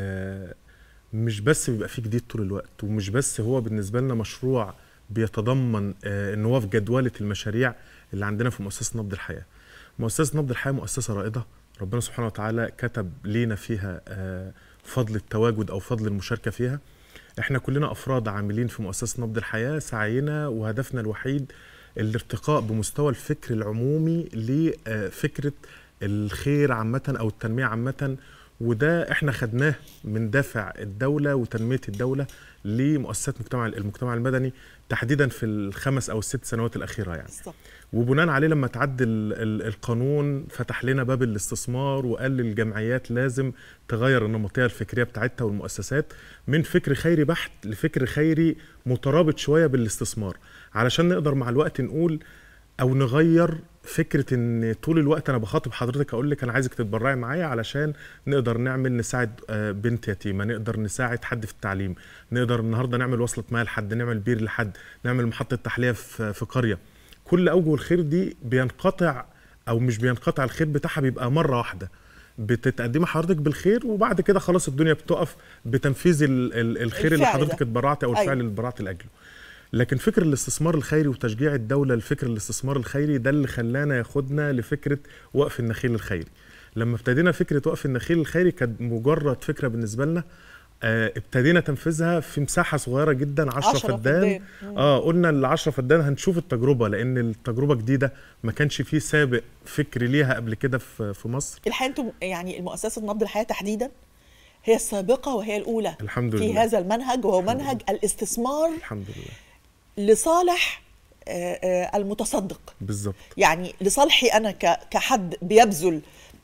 مش بس بيبقى فيه جديد طول الوقت، ومش بس هو بالنسبه لنا مشروع بيتضمن ان هو في جدوله المشاريع اللي عندنا في مؤسسه نبض الحياه. مؤسسه نبض الحياه مؤسسه رائده، ربنا سبحانه وتعالى كتب لينا فيها فضل التواجد او فضل المشاركه فيها. احنا كلنا افراد عاملين في مؤسسه نبض الحياه، سعينا وهدفنا الوحيد الارتقاء بمستوى الفكر العمومي لفكره الخير عامه او التنميه عامه، وده احنا خدناه من دافع الدوله وتنميه الدوله لمؤسسات المجتمع المدني تحديدا في ال5 أو 6 سنوات الاخيره يعني. وبناء عليه لما تعدل القانون فتح لنا باب الاستثمار وقال للجمعيات لازم تغير النمطيه الفكريه بتاعتها والمؤسسات من فكر خيري بحت لفكر خيري مترابط شويه بالاستثمار، علشان نقدر مع الوقت نقول او نغير فكره ان طول الوقت انا بخاطب حضرتك اقول لك انا عايزك تتبرعي معايا علشان نقدر نساعد بنت يتيمه، نقدر نساعد حد في التعليم، نقدر النهارده نعمل وصله ميه لحد، نعمل بير لحد، نعمل محطه تحليه في قريه. كل اوجه الخير دي بينقطع او مش بينقطع، الخير بتاعها بيبقى مره واحده بتتقدمي حضرتك بالخير، وبعد كده خلاص الدنيا بتقف بتنفيذ الخير اللي حضرتك اتبرعتي او الفعل اللي اتبرعتي لاجله. لكن فكر الاستثمار الخيري وتشجيع الدولة لفكر الاستثمار الخيري ده اللي خلانا ياخدنا لفكرة وقف النخيل الخيري. لما ابتدينا فكرة وقف النخيل الخيري كانت مجرد فكرة بالنسبة لنا، ابتدينا تنفيذها في مساحة صغيرة جدا 10 فدان. قلنا ال10 فدان هنشوف التجربة، لأن التجربة جديدة ما كانش فيه سابق فكري ليها قبل كده في مصر. الحقيقة انتم يعني المؤسسة نبض الحياة تحديدا هي السابقة وهي الأولى الحمد لله في هذا المنهج، وهو منهج الاستثمار الحمد لله لصالح المتصدق. بالظبط، يعني لصالحي انا كحد بيبذل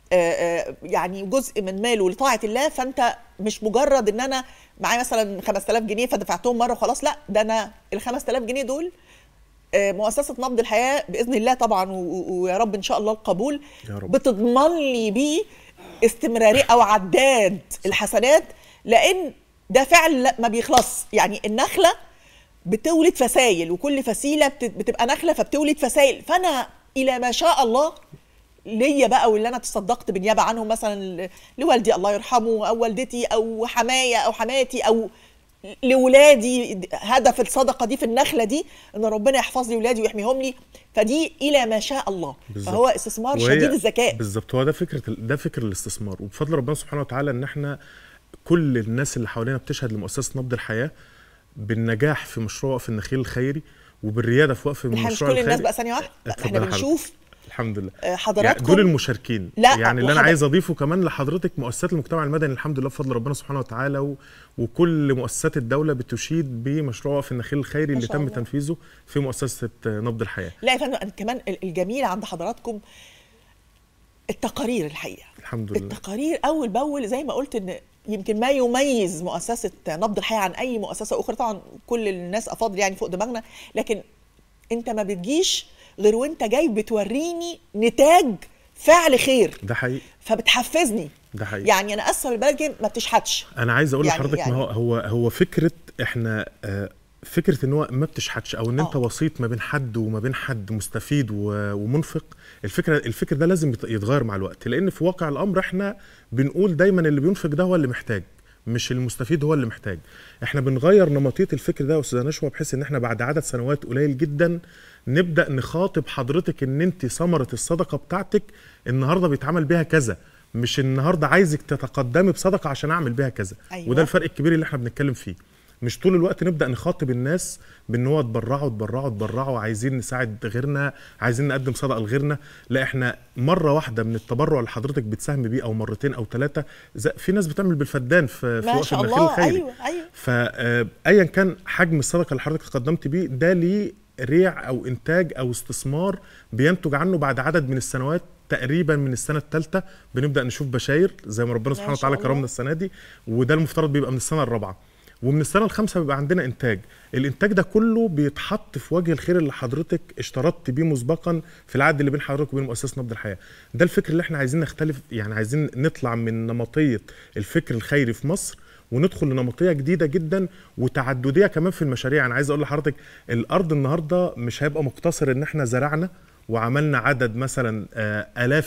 يعني جزء من ماله لطاعه الله. فانت مش مجرد ان انا معايا مثلا 5000 جنيه فدفعتهم مره وخلاص، لا، ده انا ال 5000 جنيه دول مؤسسه نبض الحياه باذن الله طبعا ويا رب ان شاء الله القبول بتضمن لي بيه استمراريه او عداد الحسنات، لان ده فعل ما بيخلص. يعني النخله بتولد فسايل، وكل فسيله بتبقى نخله فبتولد فسايل. فانا الى ما شاء الله ليا بقى، واللي انا تصدقت بالنيابه عنهم مثلا لوالدي الله يرحمه او والدتي او حمايا او حماتي او لولادي، هدف الصدقه دي في النخله دي ان ربنا يحفظ لي ولادي ويحميهم لي، فدي الى ما شاء الله. بالزبط. فهو استثمار شديد الذكاء. بالظبط، هو ده فكر الاستثمار، وبفضل ربنا سبحانه وتعالى ان احنا كل الناس اللي حوالينا بتشهد لمؤسسه نبض الحياه بالنجاح في مشروع وقف النخيل الخيري وبالرياده في وقف المشروع الخيري. مش كل الناس بقى ثانيه واحده، احنا بنشوف الحمد لله. حضراتكم يعني دول المشاركين. لا يعني اللي انا عايز اضيفه كمان لحضرتك، مؤسسات المجتمع المدني الحمد لله بفضل ربنا سبحانه وتعالى وكل مؤسسات الدوله بتشيد بمشروع وقف النخيل الخيري اللي تم تنفيذه في مؤسسه نبض الحياه. لا يا فندم، كمان الجميل عند حضراتكم التقارير الحقيقه. الحمد لله. التقارير اول باول، زي ما قلت ان يمكن ما يميز مؤسسه نبض الحياه عن اي مؤسسه اخرى، طبعا كل الناس افاضل يعني فوق دماغنا، لكن انت ما بتجيش غير وانت جاي بتوريني نتاج فعل خير. ده حقيقي. فبتحفزني. ده حقيقي. يعني انا اسف البلد ما بتشحتش. انا عايز اقول يعني لحضرتك يعني ما هو فكره احنا فكره ان هو ما بتشحتش او ان انت وسيط ما بين حد وما بين حد مستفيد ومنفق. الفكر ده لازم يتغير مع الوقت، لان في واقع الامر احنا بنقول دايما اللي بينفق ده هو اللي محتاج، مش المستفيد هو اللي محتاج. احنا بنغير نمطيه الفكر ده يا استاذه نشوى، بحيث ان احنا بعد عدد سنوات قليل جدا نبدا نخاطب حضرتك ان انت ثمره الصدقه بتاعتك النهارده بيتعمل بيها كذا، مش النهارده عايزك تتقدمي بصدقه عشان اعمل بيها كذا. أيوة. وده الفرق الكبير اللي احنا بنتكلم فيه. مش طول الوقت نبدا نخاطب الناس بان هو تبرعوا عايزين نساعد غيرنا، عايزين نقدم صدقه لغيرنا. لا، احنا مره واحده من التبرع اللي حضرتك بتساهم بيه او مرتين او 3، في ناس بتعمل بالفدان في وقف النخيل الخيري. ايوه. فايا كان حجم الصدقه اللي حضرتك قدمت بيه ده ليه ريع او انتاج او استثمار بينتج عنه بعد عدد من السنوات. تقريبا من السنه الثالثه بنبدا نشوف بشاير زي ما ربنا سبحانه وتعالى كرمنا السنه دي، وده المفترض بيبقى من السنه الرابعه، ومن السنه الخامسه بيبقى عندنا انتاج. الانتاج ده كله بيتحط في وجه الخير اللي حضرتك اشترطت بيه مسبقا في العقد اللي بين حضرتك وبين مؤسسه نبض الحياه. ده الفكر اللي احنا عايزين نختلف، يعني عايزين نطلع من نمطيه الفكر الخيري في مصر وندخل لنمطيه جديده جدا وتعدديه كمان في المشاريع. انا عايز اقول لحضرتك الارض النهارده مش هيبقى مقتصر ان احنا زرعنا وعملنا عدد مثلا آلاف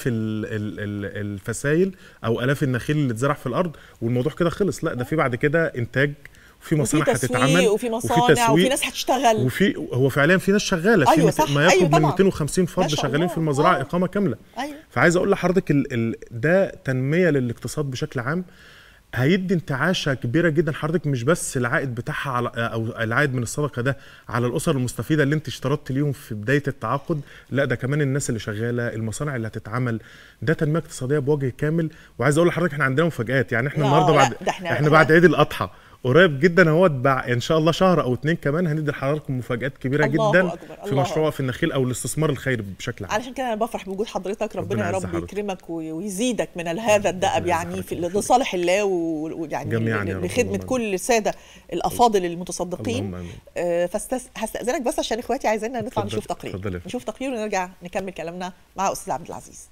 الفسايل او آلاف النخيل اللي اتزرع في الارض والموضوع كده خلص. لا، ده في بعد كده انتاج، وفي مصانع هتتعمل، وفي مصانع وفي ناس هتشتغل، هو فعليا في ناس شغاله. أيوة في ما يقرب من 250 فرد شغالين شغالين في المزرعه اقامه كامله. أيوة. فعايز اقول لحضرتك ده تنميه للاقتصاد بشكل عام، هيدي انتعاشه كبيره جدا. حضرتك مش بس العائد بتاعها على او العائد من الصدقه ده على الاسر المستفيده اللي انت اشترطت ليهم في بدايه التعاقد، لا ده كمان الناس اللي شغاله، المصانع اللي هتتعمل، ده تنميه اقتصاديه بوجه كامل. وعايز اقول لحضرتك احنا عندنا مفاجآت. يعني احنا النهارده احنا بعد عيد الاضحى قريب جدا اهوت ان شاء الله شهر او 2 كمان هندي لحضراتكم مفاجآت كبيره جدا في مشروع في النخيل او الاستثمار الخيري بشكل عام. علشان كده انا بفرح بوجود حضرتك. ربنا يا رب يكرمك ويزيدك من هذا الدأب يعني في لصالح الله ويعني لخدمه كل الساده الافاضل المتصدقين. هستأذنك بس عشان اخواتي عايزيننا نطلع نشوف تقرير. نشوف تقرير ونرجع نكمل كلامنا مع استاذ عبد العزيز.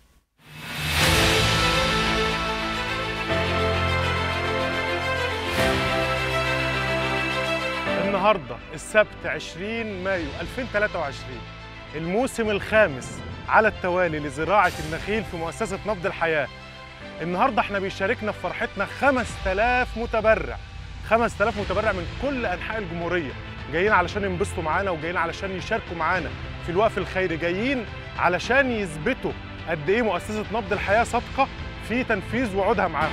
النهارده السبت 20 مايو 2023 الموسم الخامس على التوالي لزراعة النخيل في مؤسسة نبض الحياة. النهارده احنا بيشاركنا في فرحتنا 5000 متبرع، 5000 متبرع من كل أنحاء الجمهورية، جايين علشان ينبسطوا معانا وجايين علشان يشاركوا معانا في الوقف الخيري، جايين علشان يثبتوا قد ايه مؤسسة نبض الحياة صادقة في تنفيذ وعودها معاهم.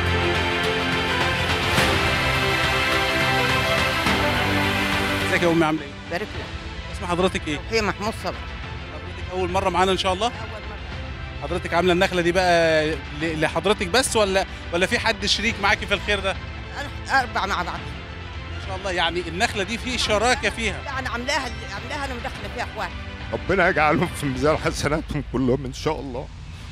ازيك يا امي، عامله ايه؟ بارك لك. اسم حضرتك ايه؟ هي محمود صبري. حضرتك اول مره معانا ان شاء الله؟ اول مره. حضرتك عامله النخله دي بقى لحضرتك بس ولا في حد شريك معاكي في الخير ده؟ انا 4 مع بعض ان شاء الله. يعني النخله دي في شراكه فيها؟ لا انا عاملاها انا مدخله فيها اخواتي. ربنا يجعلهم في ميزان حسناتهم كلهم ان شاء الله.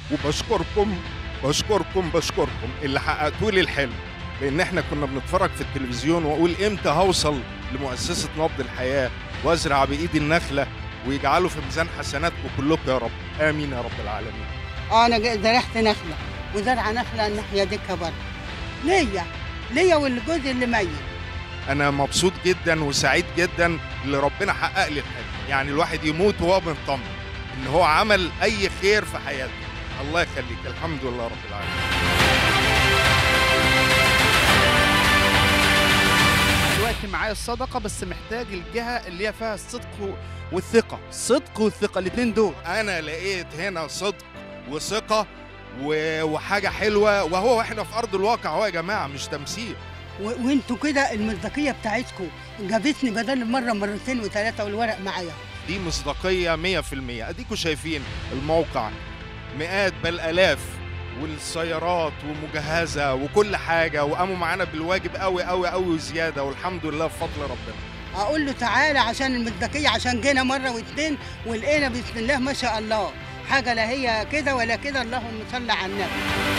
وبشكركم اللي حققتوا لي الحلم، لان احنا كنا بنتفرج في التلفزيون واقول امتى هوصل لمؤسسه نبض الحياه وازرع بايدي النخله، ويجعله في ميزان حسناتكم كلكم يا رب. امين يا رب العالمين. انا زرعت نخله وزرع نخله الناحيه دي كبر ليا والجوز اللي ميت. انا مبسوط جدا وسعيد جدا اللي ربنا حقق لي الحلم. يعني الواحد يموت وهو مطمن ان هو عمل اي خير في حياته. الله يخليك. الحمد لله رب العالمين. دلوقتي معايا الصدقه، بس محتاج الجهه اللي هي فيها الصدق والثقه. الصدق والثقه الاثنين دول. انا لقيت هنا صدق وثقه وحاجه حلوه، وهو احنا في ارض الواقع اهو يا جماعه، مش تمثيل. وانتوا كده المصداقيه بتاعتكم جابتني بدل مره مرتين وثلاثه والورق معايا. دي مصداقيه 100%. اديكوا شايفين الموقع، مئات بل الاف، والسيارات ومجهزه وكل حاجه، وقاموا معانا بالواجب قوي قوي قوي وزياده، والحمد لله بفضل ربنا. اقول له تعالى عشان المصداقيه، عشان جينا مره واتنين ولقينا بسم الله ما شاء الله حاجه لا هي كده ولا كده، اللهم صل على النبي.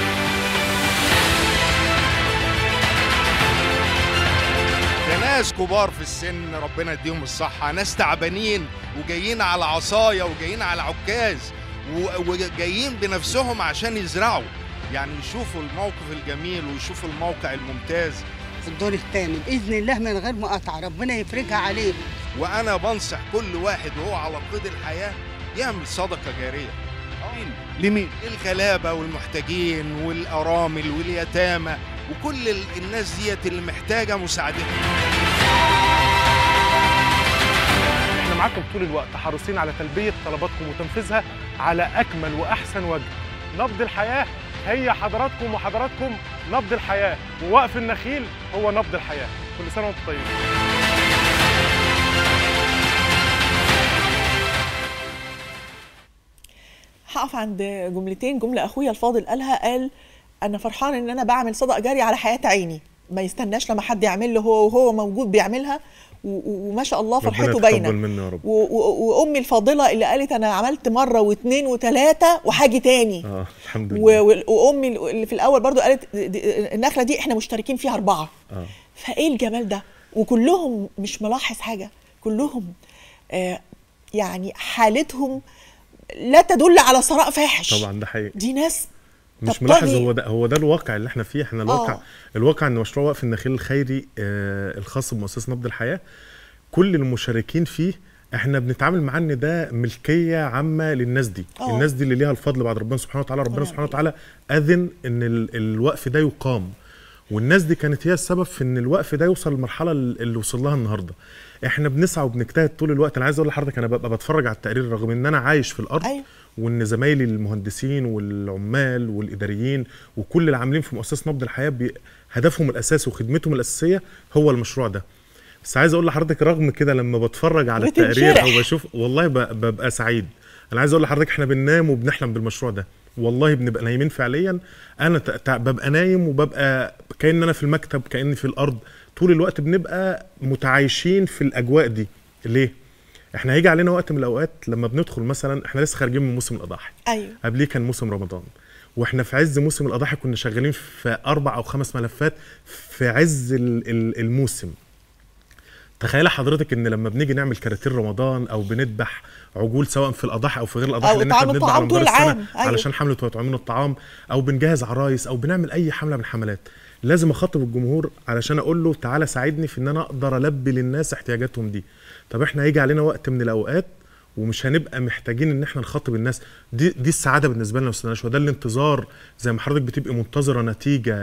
ده ناس كبار في السن ربنا يديهم الصحه، ناس تعبانين وجايين على عصايه وجايين على عكاز وجايين بنفسهم عشان يزرعوا، يعني يشوفوا الموقف الجميل ويشوفوا الموقع الممتاز. في الدور الثاني باذن الله من غير مقاطعه، ربنا يفرجها عليهم. وانا بنصح كل واحد وهو على قيد الحياه يعمل صدقه جاريه. لمين؟ للغلابه والمحتاجين والارامل واليتامى وكل الناس ديت اللي محتاجه مساعدتهم. احنا معاكم طول الوقت حريصين على تلبيه طلباتكم وتنفيذها على اكمل واحسن وجه. نبض الحياه هي حضراتكم وحضراتكم نبض الحياه، ووقف النخيل هو نبض الحياه. كل سنه وانتم طيبين. هقف عند جملتين. جمله اخويا الفاضل قال انا فرحان ان انا بعمل صدقه جاريه على حياه عيني، ما يستناش لما حد يعمل له، هو موجود بيعملها، وما شاء الله فرحته باينه. وامي الفاضله اللي قالت انا عملت مره واثنين وثلاثه وحاجه تاني. الحمد لله. وامي اللي في الاول برضو قالت النخله دي احنا مشتركين فيها 4. فايه الجمال ده؟ وكلهم مش ملاحظ حاجه، كلهم يعني حالتهم لا تدل على ثراء فاحش. طبعا ده حقيقي. دي ناس مش ملاحظ. هو ده الواقع اللي احنا فيه. احنا الواقع ان مشروع وقف النخيل الخيري الخاص بمؤسسه نبض الحياه، كل المشاركين فيه احنا بنتعامل معاه ان ده ملكيه عامه للناس دي. الناس دي اللي ليها الفضل بعد ربنا سبحانه وتعالى. ربنا سبحانه وتعالى اذن ان الوقف ده يقام، والناس دي كانت هي السبب في ان الوقف ده يوصل للمرحله اللي وصل لها النهارده. احنا بنسعى وبنجتهد طول الوقت. انا عايز اقول لحضرتك انا ببقى بتفرج على التقرير رغم ان انا عايش في الارض. وان زمايلي المهندسين والعمال والاداريين وكل العاملين في مؤسسه نبض الحياه هدفهم الاساسي وخدمتهم الاساسيه هو المشروع ده. بس عايز اقول لحضرتك رغم كده لما بتفرج على التقرير او بشوف والله ببقى سعيد. انا عايز اقول لحضرتك احنا بننام وبنحلم بالمشروع ده، والله بنبقى نايمين فعليا. انا ببقى نايم وببقى كأن انا في المكتب، كأني في الارض طول الوقت. بنبقى متعايشين في الاجواء دي. ليه؟ احنا هيجي علينا وقت من الاوقات لما بندخل مثلا، احنا لسه خارجين من موسم الاضاحي. قبليه كان موسم رمضان، واحنا في عز موسم الاضاحي كنا شغالين في 4 أو 5 ملفات في عز الموسم. تخيل حضرتك ان لما بنيجي نعمل كراتين رمضان او بنذبح عجول سواء في الاضاحي او في غير الاضاحي، لان احنا بنذبح على مدار السنه علشان حمله وتطعيمين الطعام، او بنجهز عرايس او بنعمل اي حمله من الحملات، لازم اخاطب الجمهور علشان اقول له تعالى ساعدني في ان انا اقدر البي للناس احتياجاتهم دي. طب احنا هيجي علينا وقت من الاوقات ومش هنبقى محتاجين ان احنا نخاطب الناس دي السعاده بالنسبه لنا يا استاذ نشوى. ده الانتظار، زي ما حضرتك بتبقي منتظره نتيجه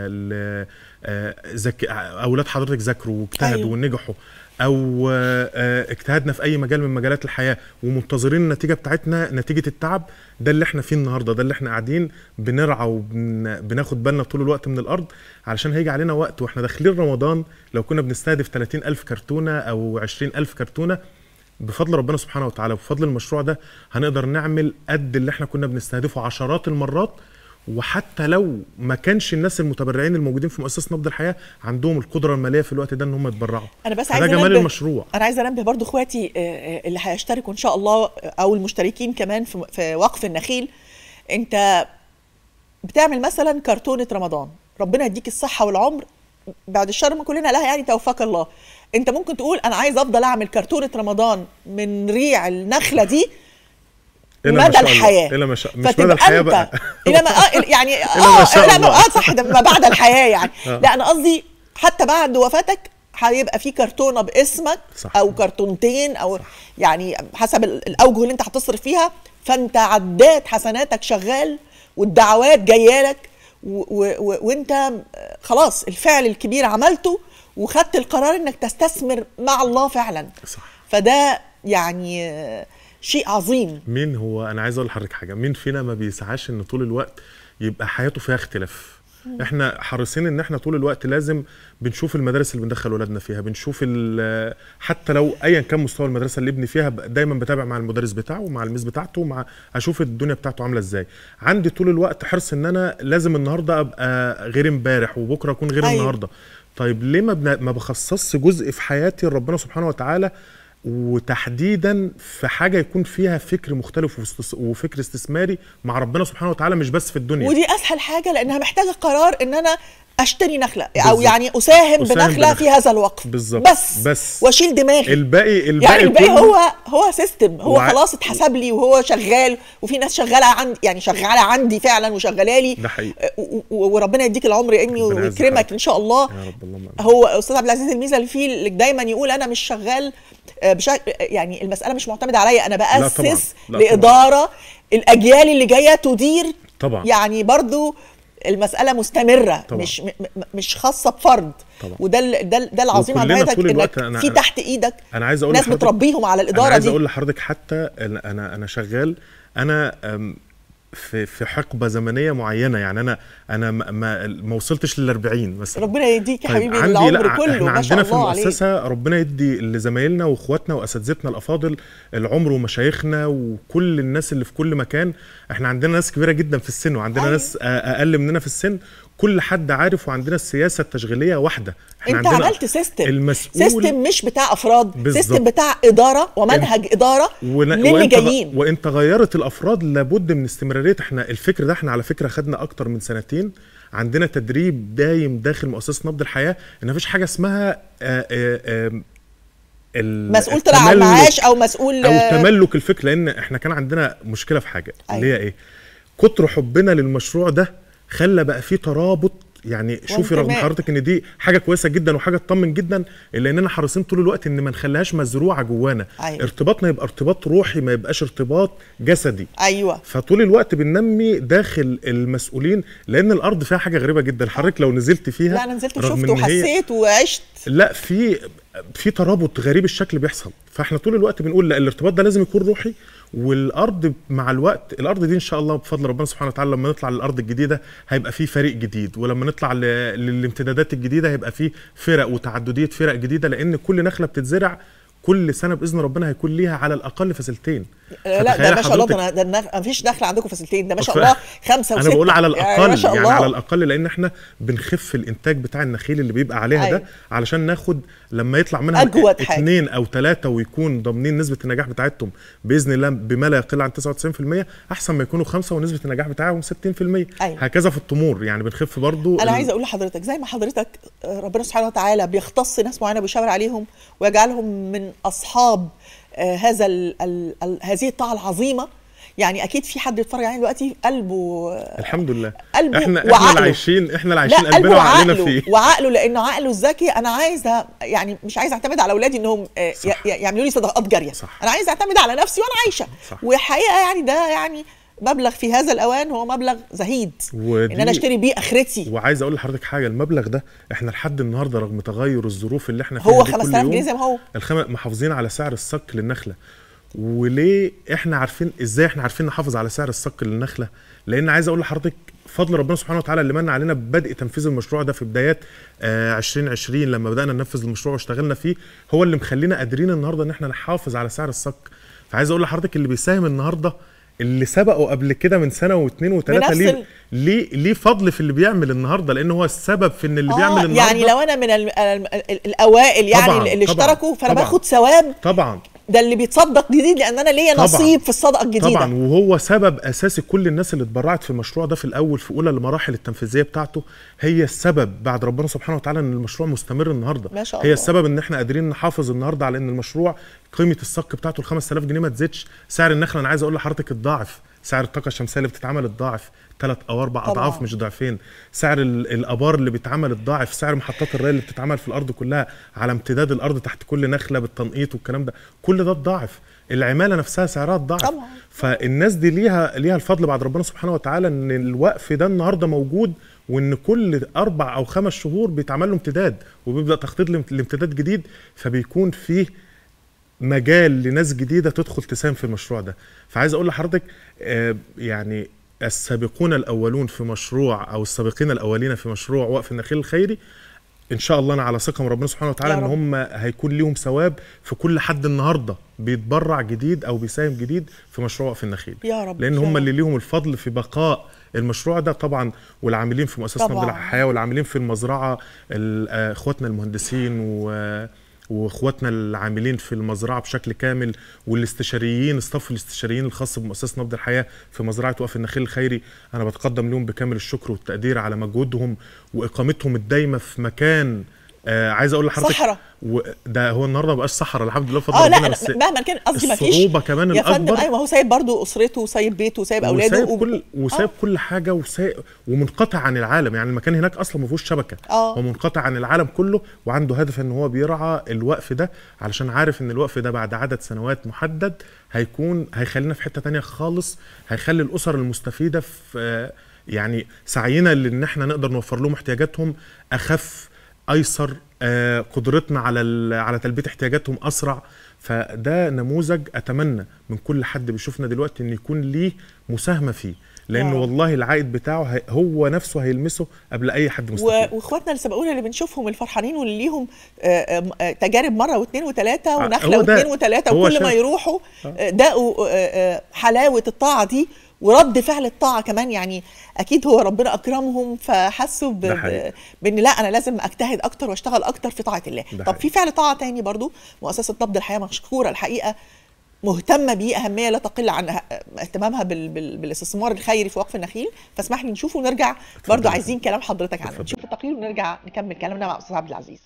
اولاد حضرتك ذاكروا واجتهدوا ونجحوا، او اجتهدنا في اي مجال من مجالات الحياه ومنتظرين النتيجه بتاعتنا نتيجه التعب. ده اللي احنا فيه النهارده، ده اللي احنا قاعدين بنرعى وبناخد بالنا طول الوقت من الارض، علشان هيجي علينا وقت واحنا داخلين رمضان لو كنا بنستهدف 30,000 كرتونه او 20,000 كرتونه، بفضل ربنا سبحانه وتعالى وبفضل المشروع ده هنقدر نعمل قد اللي احنا كنا بنستهدفه عشرات المرات. وحتى لو ما كانش الناس المتبرعين الموجودين في مؤسسه نبض الحياه عندهم القدره الماليه في الوقت ده ان هم يتبرعوا. انا بس عايزه جمال المشروع. انا عايزه انبه برضو اخواتي اللي هيشتركوا ان شاء الله او المشتركين كمان في وقف النخيل. انت بتعمل مثلا كرتونه رمضان، ربنا يديك الصحه والعمر بعد الشر ما كلنا لها، يعني توفاك الله. انت ممكن تقول انا عايز افضل اعمل كرتونه رمضان من ريع النخله دي مدى الحياه. مش مدى الحياه بقى الى ما يعني صح، ده ما بعد الحياه يعني. لا انا قصدي حتى بعد وفاتك هيبقى في كرتونه باسمك صح. او كرتونتين او صح. يعني حسب الاوجه اللي انت هتصرف فيها، فانت عداد حسناتك شغال والدعوات جايه لك وانت خلاص الفعل الكبير عملته وخدت القرار انك تستثمر مع الله فعلا صح. فده يعني شيء عظيم. مين هو، انا عايز اقول لحضرتك حاجه، مين فينا ما بيسعاش ان طول الوقت يبقى حياته فيها اختلاف؟ احنا حريصين ان احنا طول الوقت لازم بنشوف المدارس اللي بندخل ولادنا فيها، بنشوف حتى لو ايا كان مستوى المدرسه اللي ابني فيها، دايما بتابع مع المدرس بتاعه ومع الميس بتاعته، مع اشوف الدنيا بتاعته عامله ازاي. عندي طول الوقت حرص ان انا لازم النهارده ابقى غير امبارح وبكره اكون غير النهارده. طيب ليه ما بخصصش جزء في حياتي لربنا سبحانه وتعالى، وتحديدا في حاجه يكون فيها فكر مختلف وفكر استثماري مع ربنا سبحانه وتعالى، مش بس في الدنيا. ودي اسهل حاجه لانها محتاجه قرار ان انا اشتري نخله او يعني اساهم بنخله في هذا الوقت بالظبط، بس واشيل دماغي. الباقي يعني الباقي هو سيستم، هو خلاص اتحسب لي وهو شغال، وفي ناس شغاله عندي، يعني شغاله عندي فعلا وشغاله لي. ده حقيقي. وربنا يديك العمر يا امي ويكرمك ان شاء الله. يا رب اللهم امين. هو استاذ عبد العزيز الميزه اللي فيه اللي دايما يقول انا مش شغال يعني المساله مش معتمده عليا، انا باسس لاداره الاجيال اللي جايه تدير طبعا. يعني برضو المسألة مستمرة طبعا. مش خاصة بفرد طبعا. وده ده العظيم عن حياتك انك في تحت ايدك أنا عايز أقول ناس بتربيهم على الإدارة دي. أنا عايز أقول لحضرتك حتى أنا شغال، أنا في حقبة زمنية معينة، يعني أنا ما وصلتش لل40 مثلا. ربنا يديك يا حبيبي العمر كله. احنا عندنا في المؤسسة ربنا يدي لزمايلنا واخواتنا واساتذتنا الافاضل العمر ومشايخنا وكل الناس اللي في كل مكان. احنا عندنا ناس كبيرة جدا في السن وعندنا ناس اقل مننا في السن، كل حد عارف، وعندنا السياسة التشغيلية واحدة. انت عملت سيستم مش بتاع افراد، سيستم بتاع ادارة ومنهج ادارة للي جايين. وانت غيرت الافراد لابد من استمرارية. احنا الفكر ده احنا على فكرة خدنا اكتر من سنتين، عندنا تدريب دايم داخل مؤسسة نبض الحياة ان مفيش حاجة اسمها مسؤول طلع على المعاش او مسؤول او تملك الفكر، لان احنا كان عندنا مشكلة في حاجة اللي هي ايه؟ كتر حبنا للمشروع ده خلى بقى فيه ترابط. يعني شوفي رغم حضرتك ان دي حاجه كويسه جدا وحاجه تطمن جدا، الا اننا حريصين طول الوقت ان ما نخليهاش مزروعه جوانا. ارتباطنا يبقى ارتباط روحي، ما يبقاش ارتباط جسدي. فطول الوقت بننمي داخل المسؤولين، لان الارض فيها حاجه غريبه جدا. حضرتك لو نزلت فيها، لا انا نزلت وشفت وحسيت وعشت، لا في ترابط غريب الشكل بيحصل. فاحنا طول الوقت بنقول لا، الارتباط ده لازم يكون روحي. والارض مع الوقت، الارض دي ان شاء الله بفضل ربنا سبحانه وتعالى لما نطلع للارض الجديده هيبقى في فريق جديد، ولما نطلع للامتدادات الجديده هيبقى في فرق وتعدديه فرق جديده، لان كل نخله بتتزرع كل سنه باذن ربنا هيكون ليها على الاقل فصيلتين. لا ده ما شاء الله، ده ما فيش دخل عندكم فصيلتين، ده ما شاء الله 5 و6. انا بقول على الاقل يعني على الاقل، لان احنا بنخف الانتاج بتاع النخيل اللي بيبقى عليها ده علشان ناخد لما يطلع منها 2 أو 3 ويكون ضامنين نسبه النجاح بتاعتهم باذن الله بما لا يقل عن 99%، احسن ما يكونوا 5 ونسبه النجاح بتاعهم 60%. هكذا في الطمور يعني بنخف برضو. انا عايزه اقول لحضرتك زي ما حضرتك ربنا سبحانه وتعالى بيختص ناس معينه بيشاور عليهم ويجعلهم من اصحاب هذه الطاعه العظيمه. يعني اكيد في حد بيتفرج علينا دلوقتي قلبه الحمد لله، قلبه احنا اللي عايشين قلبنا وعقلنا فيه، وعقله لانه عقله الذكي. انا عايزه يعني مش عايزه اعتمد على اولادي انهم يعملوا لي صدقات جاريه. انا عايزه اعتمد على نفسي وانا عايشه. وحقيقه يعني ده يعني مبلغ في هذا الاوان هو مبلغ زهيد ان انا اشتري بيه اخرتي. وعايز اقول لحضرتك حاجه، المبلغ ده احنا لحد النهارده رغم تغير الظروف اللي احنا فيها هو 5000 جنيه زي ما هو، محافظين على سعر الصك للنخله. وليه احنا عارفين ازاي احنا عارفين نحافظ على سعر الصك للنخله؟ لان عايز اقول لحضرتك فضل ربنا سبحانه وتعالى اللي من علينا ببدء تنفيذ المشروع ده في بدايات 2020 لما بدانا ننفذ المشروع واشتغلنا فيه، هو اللي مخلينا قادرين النهارده ان احنا نحافظ على سعر الصك. فعايز اقول لحضرتك اللي بيساهم النهارده اللي سبقوا قبل كده من سنه واثنين وثلاثه ليه فضل في اللي بيعمل النهارده، لان هو السبب في ان اللي بيعمل النهارده. يعني لو انا من الاوائل يعني طبعًا اللي اشتركوا فانا باخد ثواب طبعا، ده اللي بيتصدق جديد لان انا ليا نصيب في الصدقه الجديده طبعا. وهو سبب اساسي كل الناس اللي اتبرعت في المشروع ده في الاول في اولى المراحل التنفيذيه بتاعته، هي السبب بعد ربنا سبحانه وتعالى ان المشروع مستمر النهارده. ما شاء الله. هي السبب ان احنا قادرين نحافظ النهارده على ان المشروع قيمه الصك بتاعته ال 5000 جنيه ما تزيدش. سعر النخله انا عايز اقول لحضرتك الضعف، سعر الطاقه الشمسيه اللي بتتعمل الضعف 3 أو 4 أضعاف مش ضعفين، سعر الابار اللي بيتعمل الضعف، سعر محطات الري اللي بتتعمل في الارض كلها على امتداد الارض تحت كل نخله بالتنقيط والكلام ده، كل ده الضعف. العماله نفسها سعرها الضعف طبعا. فالناس دي ليها الفضل بعد ربنا سبحانه وتعالى ان الوقف ده النهارده موجود، وان كل 4 أو 5 شهور بيتعمل له امتداد وبيبدا تخطيط الامتداد جديد، فبيكون فيه مجال لناس جديده تدخل تساهم في المشروع ده. فعايز اقول لحضرتك يعني السابقون الاولون في مشروع او السابقين الاولين في مشروع وقف النخيل الخيري، ان شاء الله انا على ثقه من ربنا سبحانه وتعالى ان هم هيكون ليهم ثواب في كل حد النهارده بيتبرع جديد او بيساهم جديد في مشروع وقف النخيل، يا رب، لان هم اللي ليهم الفضل في بقاء المشروع ده طبعا، والعاملين في مؤسسه نبض الحياه والعاملين في المزرعه، اخواتنا المهندسين واخواتنا العاملين في المزرعه بشكل كامل، والاستشاريين الصف الاستشاريين الخاص بمؤسسه نبض الحياه في مزرعه وقف النخيل الخيري، انا بتقدم لهم بكامل الشكر والتقدير على مجهودهم واقامتهم الدايمه في مكان عايز اقول لحضرتك صحراء، وده هو النهارده ما بقاش صحراء الحمد لله بفضل ربنا. لا بس مهما كان قصدي ما فيش الصعوبه كمان يا الاكبر. فندم ايوه، هو سايب برضه اسرته وسايب بيته وسايب اولاده وسايب كل حاجه ومنقطع عن العالم، يعني المكان هناك اصلا ما فيهوش شبكه، هو منقطع عن العالم كله، وعنده هدف ان هو بيرعى الوقف ده علشان عارف ان الوقف ده بعد عدد سنوات محدد هيخلينا في حته تانية خالص، هيخلي الاسر المستفيده في يعني سعينا لان احنا نقدر نوفر لهم احتياجاتهم اخف ايسر، قدرتنا على تلبيه احتياجاتهم اسرع. فده نموذج اتمنى من كل حد بيشوفنا دلوقتي ان يكون ليه مساهمه فيه، لانه والله العائد بتاعه هو نفسه هيلمسه قبل اي حد مستفيد. واخواتنا اللي سبقونا اللي بنشوفهم الفرحانين واللي ليهم تجارب مره واثنين وثلاثه ونخله واثنين وثلاثه، وكل ما يروحوا دقوا حلاوه الطاعه دي ورد فعل الطاعه كمان، يعني اكيد هو ربنا اكرمهم فحسوا بان لا انا لازم اجتهد اكتر واشتغل اكتر في طاعه الله. طب في فعل طاعه تاني برضو مؤسسه نبض الحياه مشكوره الحقيقه، مهتمه بيه اهميه لا تقل عن اهتمامها بالاستثمار الخيري في وقف النخيل، فاسمح لي نشوفه ونرجع برضو عايزين كلام حضرتك عنه. نشوف التقرير ونرجع نكمل كلامنا مع استاذ عبد العزيز.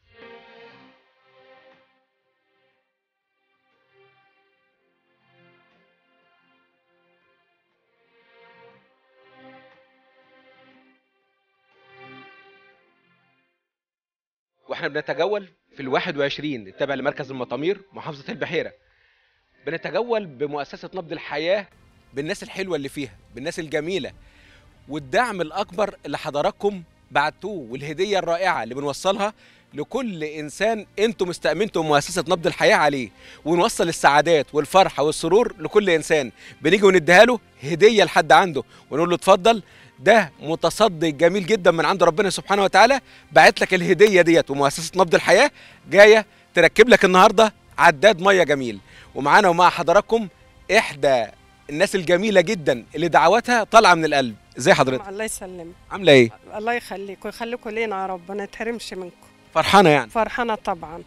واحنا بنتجول في ال21 التابع لمركز المطامير محافظة البحيرة، بنتجول بمؤسسة نبض الحياة بالناس الحلوة اللي فيها، بالناس الجميلة، والدعم الأكبر اللي حضراتكم بعتوه، والهدية الرائعة اللي بنوصلها لكل إنسان أنتم استأمنتم مؤسسة نبض الحياة عليه، ونوصل السعادات والفرحة والسرور لكل إنسان، بنيجي ونديها له هدية لحد عنده ونقول له اتفضل، ده متصدق جميل جدا من عند ربنا سبحانه وتعالى، باعت لك الهديه ديت، ومؤسسه نبض الحياه جايه تركب لك النهارده عداد ميه جميل. ومعانا ومع حضراتكم احدى الناس الجميله جدا اللي دعواتها طالعه من القلب. ازي حضرتك؟ الله يسلمك. عامله ايه؟ الله يخليك ويخليكم لينا يا رب، ما نتحرمش منكم. فرحانه يعني؟ فرحانه طبعا.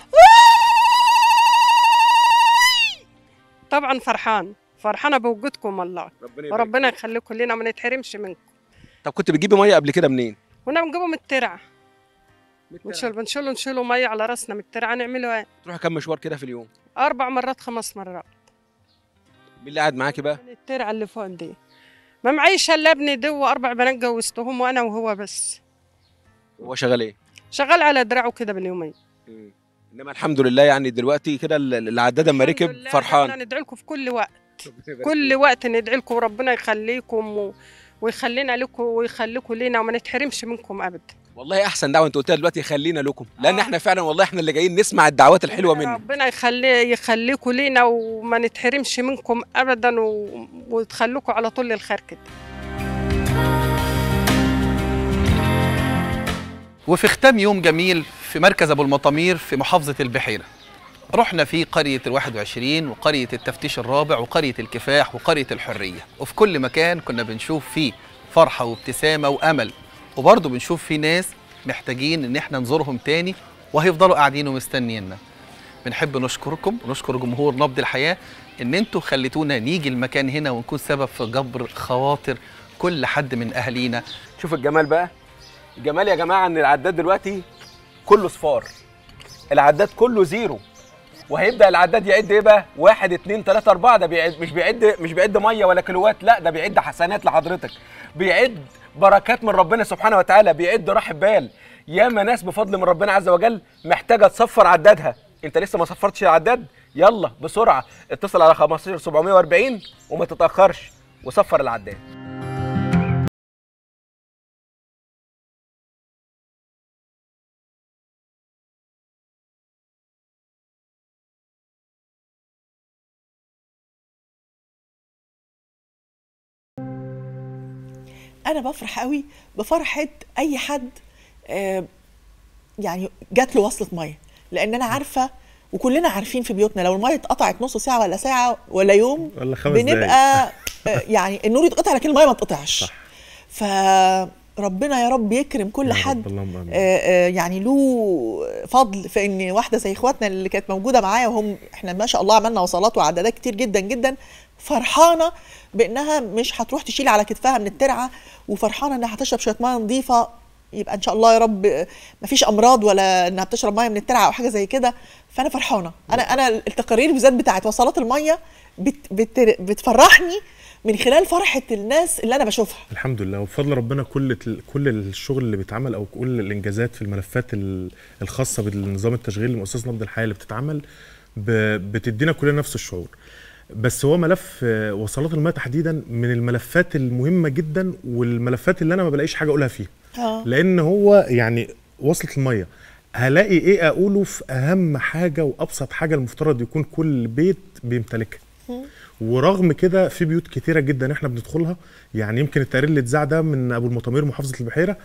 طبعا فرحانه بوجودكم والله، وربنا يخليكم لينا ما نتحرمش منكم. طب كنت بتجيبي ميه قبل كده منين؟ كنا بنجيبهم من الترعه، بنشيلوا ميه على راسنا من الترعه. نعملوا ايه؟ تروحي كم مشوار كده في اليوم؟ 4 مرات 5 مرات. مين اللي قاعد معاكي بقى؟ من الترعه اللي فوق دي ما معيش الا ابني ده و4 بنات جوزتهم وانا وهو بس. هو شغال ايه؟ شغال على دراعه كده باليومين. انما الحمد لله يعني دلوقتي كده العداد اما ركب فرحان. ندعي لكم في كل وقت، كل وقت ندعي لكم وربنا يخليكم ويخلينا لكم ويخليكم لينا وما نتحرمش منكم ابدا. والله احسن دعوه انت قلتها دلوقتي، يخلينا لكم، لان احنا فعلا والله احنا اللي جايين نسمع الدعوات الحلوه منك. ربنا يخليكم لينا وما نتحرمش منكم ابدا وتخليكم على طول الخير كده. وفي ختام يوم جميل في مركز ابو المطامير في محافظه البحيره، رحنا في قريه ال21 وقريه التفتيش الرابع وقريه الكفاح وقريه الحريه، وفي كل مكان كنا بنشوف فيه فرحه وابتسامه وامل، وبرضه بنشوف فيه ناس محتاجين ان احنا نزورهم تاني وهيفضلوا قاعدين ومستنينا. بنحب نشكركم ونشكر جمهور نبض الحياه ان انتوا خليتونا نيجي المكان هنا ونكون سبب في جبر خواطر كل حد من اهالينا. شوف الجمال بقى، الجمال يا جماعه ان العداد دلوقتي كله صفار، العداد كله زيرو، وهيبدا العداد يعد ايه بقى؟ 1 2 3 4. ده بيعد مش بيعد ميه ولا كيلوات، لا ده بيعد حسنات لحضرتك، بيعد بركات من ربنا سبحانه وتعالى، بيعد راحه بال. ياما ناس بفضل من ربنا عز وجل محتاجه تصفر عدادها، انت لسه ما صفرتش العداد؟ يلا بسرعه اتصل على 15740 وما تتاخرش وصفر العداد. انا بفرح قوي بفرحه اي حد يعني جات له وصله ميه، لان انا عارفه وكلنا عارفين في بيوتنا لو الميه اتقطعت نص ساعه ولا ساعه ولا يوم ولا 5 بنبقى يعني النور يتقطع لكن الميه ما تقطعش. فربنا يا رب يكرم كل حد يعني له فضل في ان واحده زي اخواتنا اللي كانت موجوده معايا، وهم احنا ما شاء الله عملنا وصلات وعدادات كتير جدا جدا، فرحانه بانها مش هتروح تشيل على كتفها من الترعه، وفرحانه انها هتشرب شويه ميه نظيفه، يبقى ان شاء الله يا رب مفيش امراض ولا انها بتشرب ميه من الترعه او حاجه زي كده. فانا فرحانه. انا التقارير بالذات بتاعت وصلات الميه بتفرحني من خلال فرحه الناس اللي انا بشوفها. الحمد لله وبفضل ربنا كل الشغل اللي بيتعمل او كل الانجازات في الملفات الخاصه بالنظام التشغيلي لمؤسسه نبض الحياه اللي بتتعمل بتدينا كلنا نفس الشعور. بس هو ملف وصلات المياه تحديدا من الملفات المهمه جدا، والملفات اللي انا ما بلاقيش حاجه اقولها فيها. لان هو يعني وصلة المياه هلاقي ايه اقوله في اهم حاجه وابسط حاجه المفترض يكون كل بيت بيمتلكها. ورغم كده في بيوت كتيره جدا احنا بندخلها، يعني يمكن التقرير اللي اتذاع ده من ابو المطامير محافظه البحيره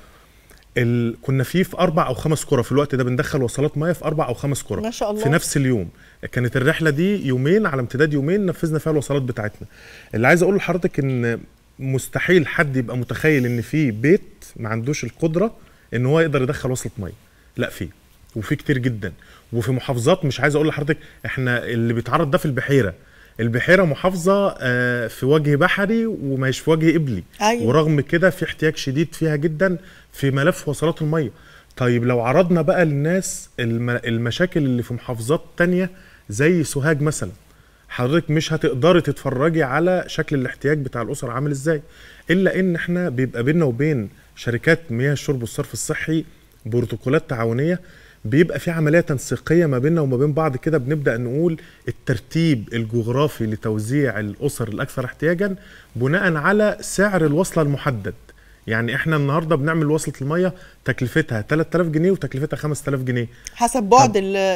كنا فيه في 4 أو 5 قرى في الوقت ده بندخل وصلات مياه في 4 أو 5 قرى ما شاء الله. في نفس اليوم. كانت الرحله دي يومين على امتداد يومين نفذنا فيها الوصلات بتاعتنا. اللي عايز اقول لحضرتك ان مستحيل حد يبقى متخيل ان في بيت ما عندوش القدره ان هو يقدر يدخل وصله ميه. لا فيه، وفي كتير جدا، وفي محافظات مش عايز اقول لحضرتك احنا اللي بيتعرض ده في البحيره. البحيره محافظه في وجه بحري ومش في وجه قبلي. أيوة. ورغم كده في احتياج شديد فيها جدا في ملف وصلات الميه. طيب لو عرضنا بقى للناس المشاكل اللي في محافظات تانية زي سوهاج مثلا، حضرتك مش هتقدري تتفرجي على شكل الاحتياج بتاع الاسر عامل ازاي، الا ان احنا بيبقى بيننا وبين شركات مياه الشرب والصرف الصحي بروتوكولات تعاونيه، بيبقى في عمليه تنسيقيه ما بيننا وما بين بعض كده. بنبدا نقول الترتيب الجغرافي لتوزيع الاسر الاكثر احتياجا بناء على سعر الوصله المحدد. يعني احنا النهارده بنعمل وصله الميه تكلفتها 3000 جنيه وتكلفتها 5000 جنيه حسب بعد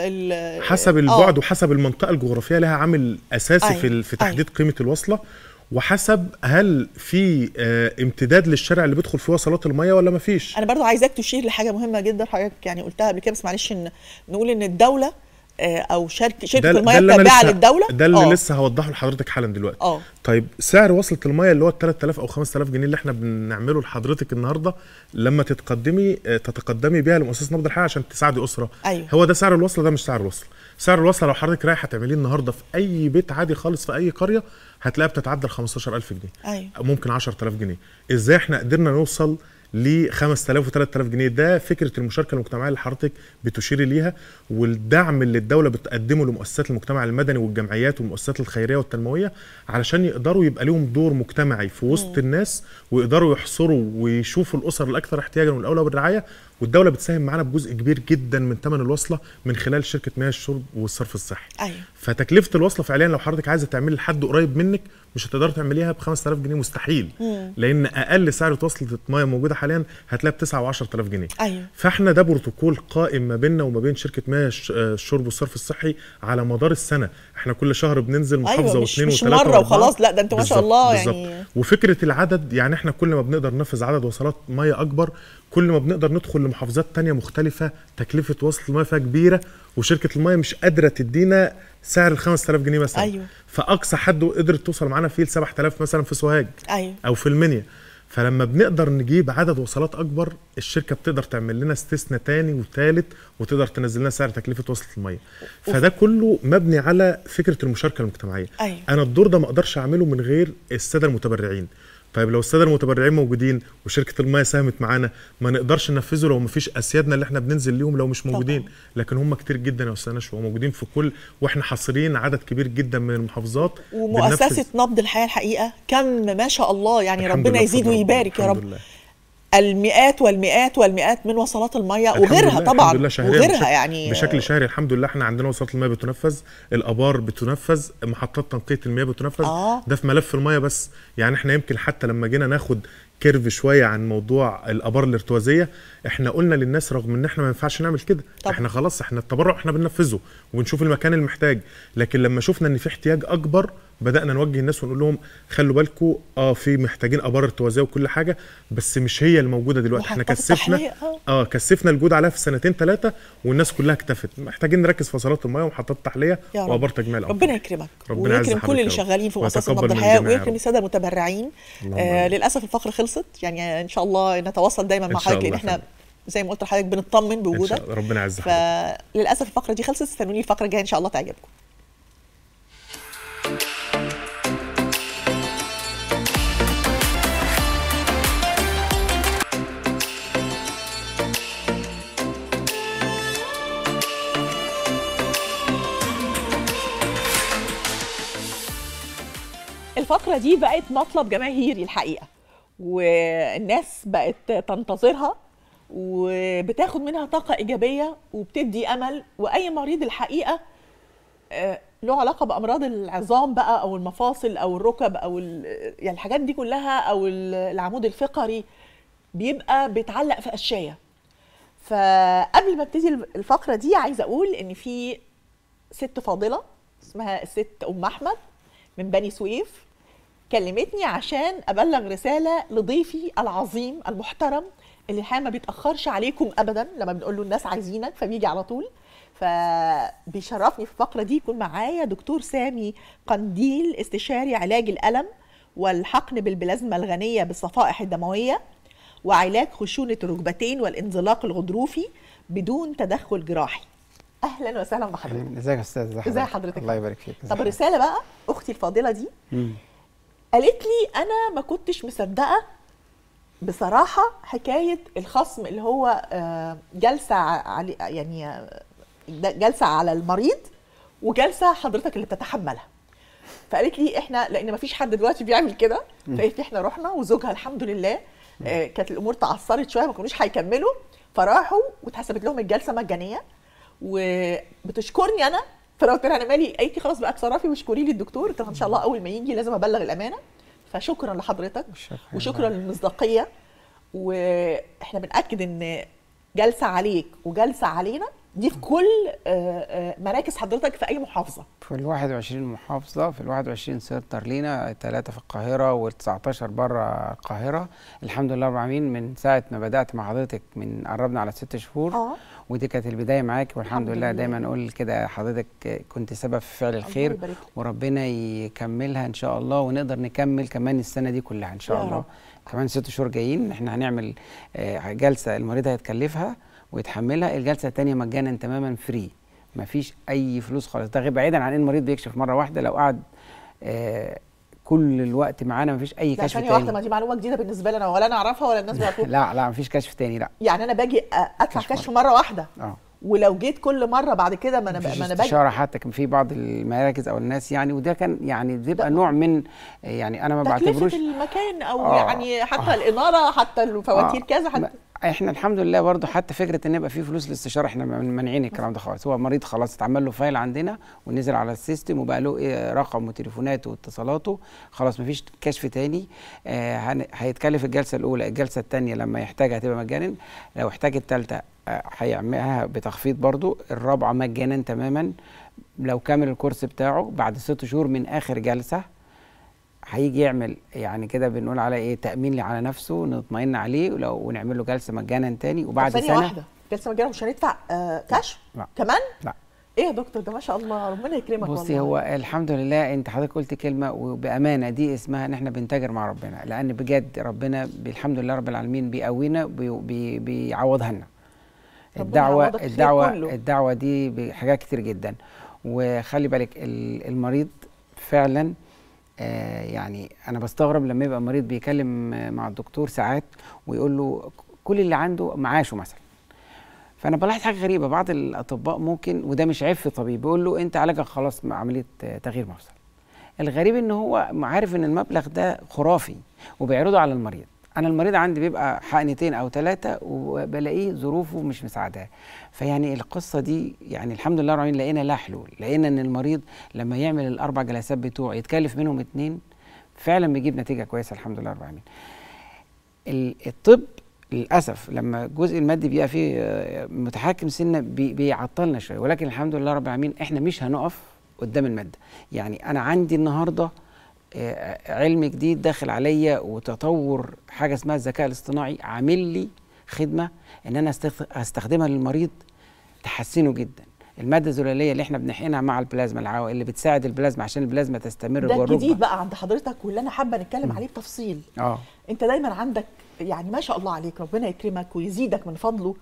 حسب البعد وحسب المنطقه الجغرافيه لها عامل اساسي. أيوة. في تحديد قيمه الوصله، وحسب هل في امتداد للشارع اللي بيدخل فيه وصلات الميه ولا ما فيش. انا برضو عايزاك تشير لحاجه مهمه جدا حضرتك يعني قلتها قبل كده، بس معلش نقول ان الدوله او شركه الميه التابعه للدوله ده اللي لسه هوضحه لحضرتك حالا دلوقتي. طيب سعر وصله الميه اللي هو 3000 او 5000 جنيه اللي احنا بنعمله لحضرتك النهارده لما تتقدمي بيها لمؤسسه نبض الحياه عشان تساعدي اسره. أيوة. هو ده سعر الوصله، ده مش سعر الوصله. سعر الوصله لو حضرتك رايحه تعمليه النهارده في اي بيت عادي خالص في اي قريه هتلاقيها بتتعدى ال 15000 جنيه. أيوة. ممكن 10000 جنيه. ازاي احنا قدرنا نوصل ل 5000 و 3000 جنيه؟ ده فكره المشاركه المجتمعيه اللي حضرتك بتشيري ليها، والدعم اللي الدوله بتقدمه لمؤسسات المجتمع المدني والجمعيات والمؤسسات الخيريه والتنمويه علشان يقدروا يبقى لهم دور مجتمعي في وسط الناس، ويقدروا يحصروا ويشوفوا الاسر الاكثر احتياجا والاولى بالرعايه. والدوله بتساهم معانا بجزء كبير جدا من ثمن الوصله من خلال شركه مياه الشرب والصرف الصحي. أيوة. فتكلفه الوصله فعليا لو حضرتك عايزه تعملي لحد قريب منك مش هتقدري تعمليها ب 5000 جنيه مستحيل. لان اقل سعر وصله ميه موجوده حاليا هتلاقيها ب 9 و10000 جنيه. أيوة. فاحنا ده بروتوكول قائم ما بيننا وما بين شركه مياه الشرب والصرف الصحي على مدار السنه. احنا كل شهر بننزل محافظه أيوة واثنين مش وثلاثه مره وخلاص، لا ده انتوا ما شاء الله يعني. وفكره العدد، يعني احنا كل ما بنقدر ننفذ عدد وصلات ميه اكبر كل ما بنقدر ندخل لمحافظات تانية مختلفة تكلفة وصل المياه فيها كبيرة، وشركة المياه مش قادرة تدينا سعر ال 5000 جنيه مثلا. أيوة. فأقصى حد قدرت توصل معانا فيه ل 7000 مثلا في سوهاج. أيوة. أو في المنيا. فلما بنقدر نجيب عدد وصلات أكبر الشركة بتقدر تعمل لنا استثناء تاني وثالث وتقدر تنزل لنا سعر تكلفة وصلة المياه. فده كله مبني على فكرة المشاركة المجتمعية. أيوة. أنا الدور ده ما أقدرش أعمله من غير السادة المتبرعين. طيب لو الساده المتبرعين موجودين وشركه المياه ساهمت معانا ما نقدرش ننفذه لو ما فيش اسيادنا اللي احنا بننزل ليهم لو مش موجودين. طبعا. لكن هم كتير جدا يا استاذ نشوى موجودين في كل، واحنا حاصرين عدد كبير جدا من المحافظات. ومؤسسه نبض الحياه الحقيقه كم ما شاء الله يعني ربنا يزيد ويبارك يا رب. المئات والمئات والمئات من وصلات الميه وغيرها طبعا وغيرها يعني بشكل شهري. الحمد لله احنا عندنا وصلات الميه بتنفذ، الابار بتنفذ، محطات تنقيه المياه بتنفذ. ده في ملف الميه بس. يعني احنا يمكن حتى لما جينا ناخد كيرف شويه عن موضوع الابار الارتوازيه احنا قلنا للناس رغم ان احنا ما ينفعش نعمل كده. احنا خلاص احنا التبرع احنا بننفذه وبنشوف المكان المحتاج، لكن لما شفنا ان في احتياج اكبر بدانا نوجه الناس ونقول لهم خلوا بالكم في محتاجين ابار ارتوازيه وكل حاجه، بس مش هي الموجوده دلوقتي. احنا كثفنا الجهود عليها في سنتين 3 والناس كلها اكتفت. محتاجين نركز في وصلات الميه ومحطات تحليه وابار تجميع الامطار. ربنا يكرمك ويكرم كل اللي شغالين في مؤسسه نبض الحياه ويكرم الساده المتبرعين. للاسف الفقره خلصت، يعني ان شاء الله نتواصل دايما مع حضرتك، لان احنا زي ما قلت لحضرتك بنطمن بوجودك. ربنا يعز حضرتك. فللاسف الفقره دي خلصت، استنوني الفقره الجايه ان شاء الله تعجبكم. الفقرة دي بقت مطلب جماهيري الحقيقة، والناس بقت تنتظرها وبتاخد منها طاقة إيجابية وبتدي أمل. وأي مريض الحقيقة له علاقة بأمراض العظام بقى أو المفاصل أو الركب أو يعني الحاجات دي كلها أو العمود الفقري بيبقى بيتعلق في قشاية. فقبل ما ابتدي الفقرة دي عايزة أقول إن في ست فاضلة اسمها الست أم أحمد من بني سويف كلمتني عشان أبلغ رسالة لضيفي العظيم المحترم اللي الحقيقة ما بيتأخرش عليكم أبدا. لما بنقول له الناس عايزينك فبيجي على طول. فبيشرفني في الفقرة دي يكون معايا دكتور سامي قنديل، استشاري علاج الألم والحقن بالبلازما الغنية بالصفائح الدموية وعلاج خشونة الركبتين والانزلاق الغضروفي بدون تدخل جراحي. اهلا وسهلا بحضرتك. ازيك يا استاذ؟ ازي حضرتك؟ الله يبارك فيك. طب الرساله بقى اختي الفاضله دي قالت لي انا ما كنتش مصدقه بصراحه حكايه الخصم اللي هو جلسه على يعني جلسه على المريض وجلسه حضرتك اللي بتتحملها. فقالت لي احنا لان ما فيش حد دلوقتي بيعمل كده، فقالت لي احنا رحنا وزوجها الحمد لله كانت الامور تعثرت شويه ما كانوش هيكملوا، فراحوا واتحسبت لهم الجلسه مجانيه وبتشكرني انا. فانا قلت لها انا مالي، قالت لي خلاص بقى اتصرفي واشكري لي الدكتور. قلت لها ان شاء الله اول ما يجي لازم ابلغ الامانه. فشكرا لحضرتك وشكرا للمصداقيه، واحنا بنأكد ان جلسه عليك وجلسه علينا دي في كل مراكز حضرتك في اي محافظه؟ في 21 محافظه، في 21 سنتر لينا، 3 في القاهره و19 بره القاهره. الحمد لله رب العالمين من ساعه ما بدات مع حضرتك من قربنا على 6 شهور ودي كانت البدايه معاك، والحمد لله دايما اقول كده حضرتك كنت سبب في فعل الخير وربنا يكملها ان شاء الله ونقدر نكمل كمان السنه دي كلها ان شاء الله. كمان 6 شهور جايين احنا هنعمل جلسه المريض هيتكلفها ويتحملها، الجلسه الثانيه مجانا تماما فري، مفيش اي فلوس خالص. ده غير بعيدا عن ان المريض بيكشف مره واحده، لو قعد كل الوقت معانا مفيش اي كشف تاني. واحده، ما دي معلومه جديده بالنسبه لنا ولا انا اعرفها ولا الناس بيعرفوها. لا مفيش كشف تاني. لا يعني انا باجي ادفع كشف مره واحده ولو جيت كل مره بعد كده ما انا باجي استشاره. حتى كان في بعض المراكز او الناس يعني، وده كان يعني بيبقى نوع من يعني انا ما بعتبروش تكلفه المكان او يعني حتى الاناره حتى الفواتير كذا حتى. احنا الحمد لله برضو حتى فكره ان يبقى في فلوس للاستشاره احنا مانعين الكلام ده خالص. هو مريض خلاص اتعمل له فايل عندنا ونزل على السيستم وبقى له رقم وتليفوناته واتصالاته، خلاص مفيش كشف تاني. هيتكلف الجلسه الاولى، الجلسه الثانيه لما يحتاجها هتبقى مجانا، لو احتاج الثالثه هيعملها بتخفيض برضو، الرابعه مجانا تماما لو كامل الكورس بتاعه. بعد 6 شهور من اخر جلسه هيجي يعمل يعني كده بنقول على ايه تأمين على نفسه نطمئن عليه ونعمل له جلسه مجانا تاني. وبعد ثانيه واحده جلسه مجانا مش هندفع كاش؟ لا. كمان؟ لا. ايه يا دكتور ده ما شاء الله ربنا يكرمك. بصي هو الحمد لله انت حضرتك قلت كلمه وبامانه دي اسمها ان احنا بنتاجر مع ربنا، لان بجد ربنا الحمد لله رب العالمين بيقوينا بيعوضها لنا. الدعوه دي بحاجات كتير جدا. وخلي بالك المريض فعلا يعني انا بستغرب لما يبقى مريض بيكلم مع الدكتور ساعات ويقول له كل اللي عنده معاشه مثلا. فانا بلاحظ حاجه غريبه، بعض الاطباء ممكن وده مش عيب في طبيب بيقول له انت علاجك خلاص مع عمليه تغيير مفصل. الغريب ان هو عارف ان المبلغ ده خرافي وبيعرضه على المريض. انا المريض عندي بيبقى حقنتين او 3 وبلاقيه ظروفه مش مساعداه. فيعني القصه دي يعني الحمد لله رب العالمين لقينا لها حلول، لقينا ان المريض لما يعمل ال4 جلسات بتوعه يتكلف منهم 2 فعلا بيجيب نتيجه كويسه الحمد لله رب العالمين. الطب للاسف لما الجزء المادي بيبقى فيه متحكم سنه بيعطلنا شويه، ولكن الحمد لله رب العالمين احنا مش هنقف قدام الماده. يعني انا عندي النهارده علم جديد داخل عليا وتطور حاجه اسمها الذكاء الاصطناعي عامل لي خدمه ان انا استخدمها للمريض تحسنه جدا. الماده الزلاليه اللي احنا بنحقنها مع البلازما اللي بتساعد البلازما عشان البلازما تستمر جوه الركبه. ده الجديد بقى عند حضرتك واللي انا حابه نتكلم عليه بتفصيل. انت دايما عندك يعني ما شاء الله عليك، ربنا يكرمك ويزيدك من فضله.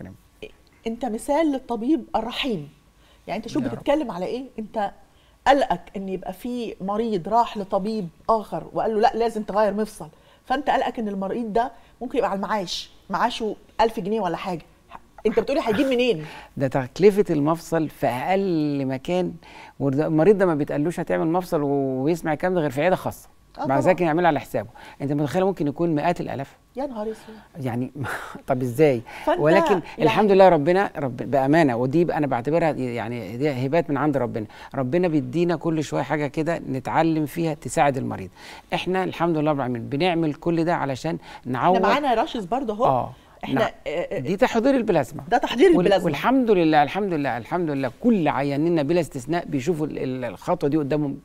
انت مثال للطبيب الرحيم. يعني انت شو بتتكلم على ايه؟ انت قلقك ان يبقى في مريض راح لطبيب اخر وقال له لا لازم تغير مفصل، فانت قلقك ان المريض ده ممكن يبقى على المعاش، معاشه 1000 جنيه ولا حاجه. انت بتقولي هيجيب منين؟ ده تكلفه المفصل في اقل مكان، والمريض ده ما بيتقالوش هتعمل مفصل ويسمع الكلام ده غير في عياده خاصه. بعد ذلك يعملها على حسابه. انت متخيله ممكن يكون مئات الالاف. يا نهار اسود. يعني طب ازاي؟ ولكن يعني الحمد لله ربنا بامانه، ودي انا بعتبرها يعني دي هبات من عند ربنا. ربنا بيدينا كل شويه حاجه كده نتعلم فيها تساعد المريض. احنا الحمد لله رب العالمين بنعمل كل ده علشان نعوض. احنا معانا راشز برضه اهو. احنا دي تحضير البلازما. ده تحضير البلازما. والحمد لله الحمد لله الحمد لله كل عيانينا بلا استثناء بيشوفوا الخطوه دي قدامهم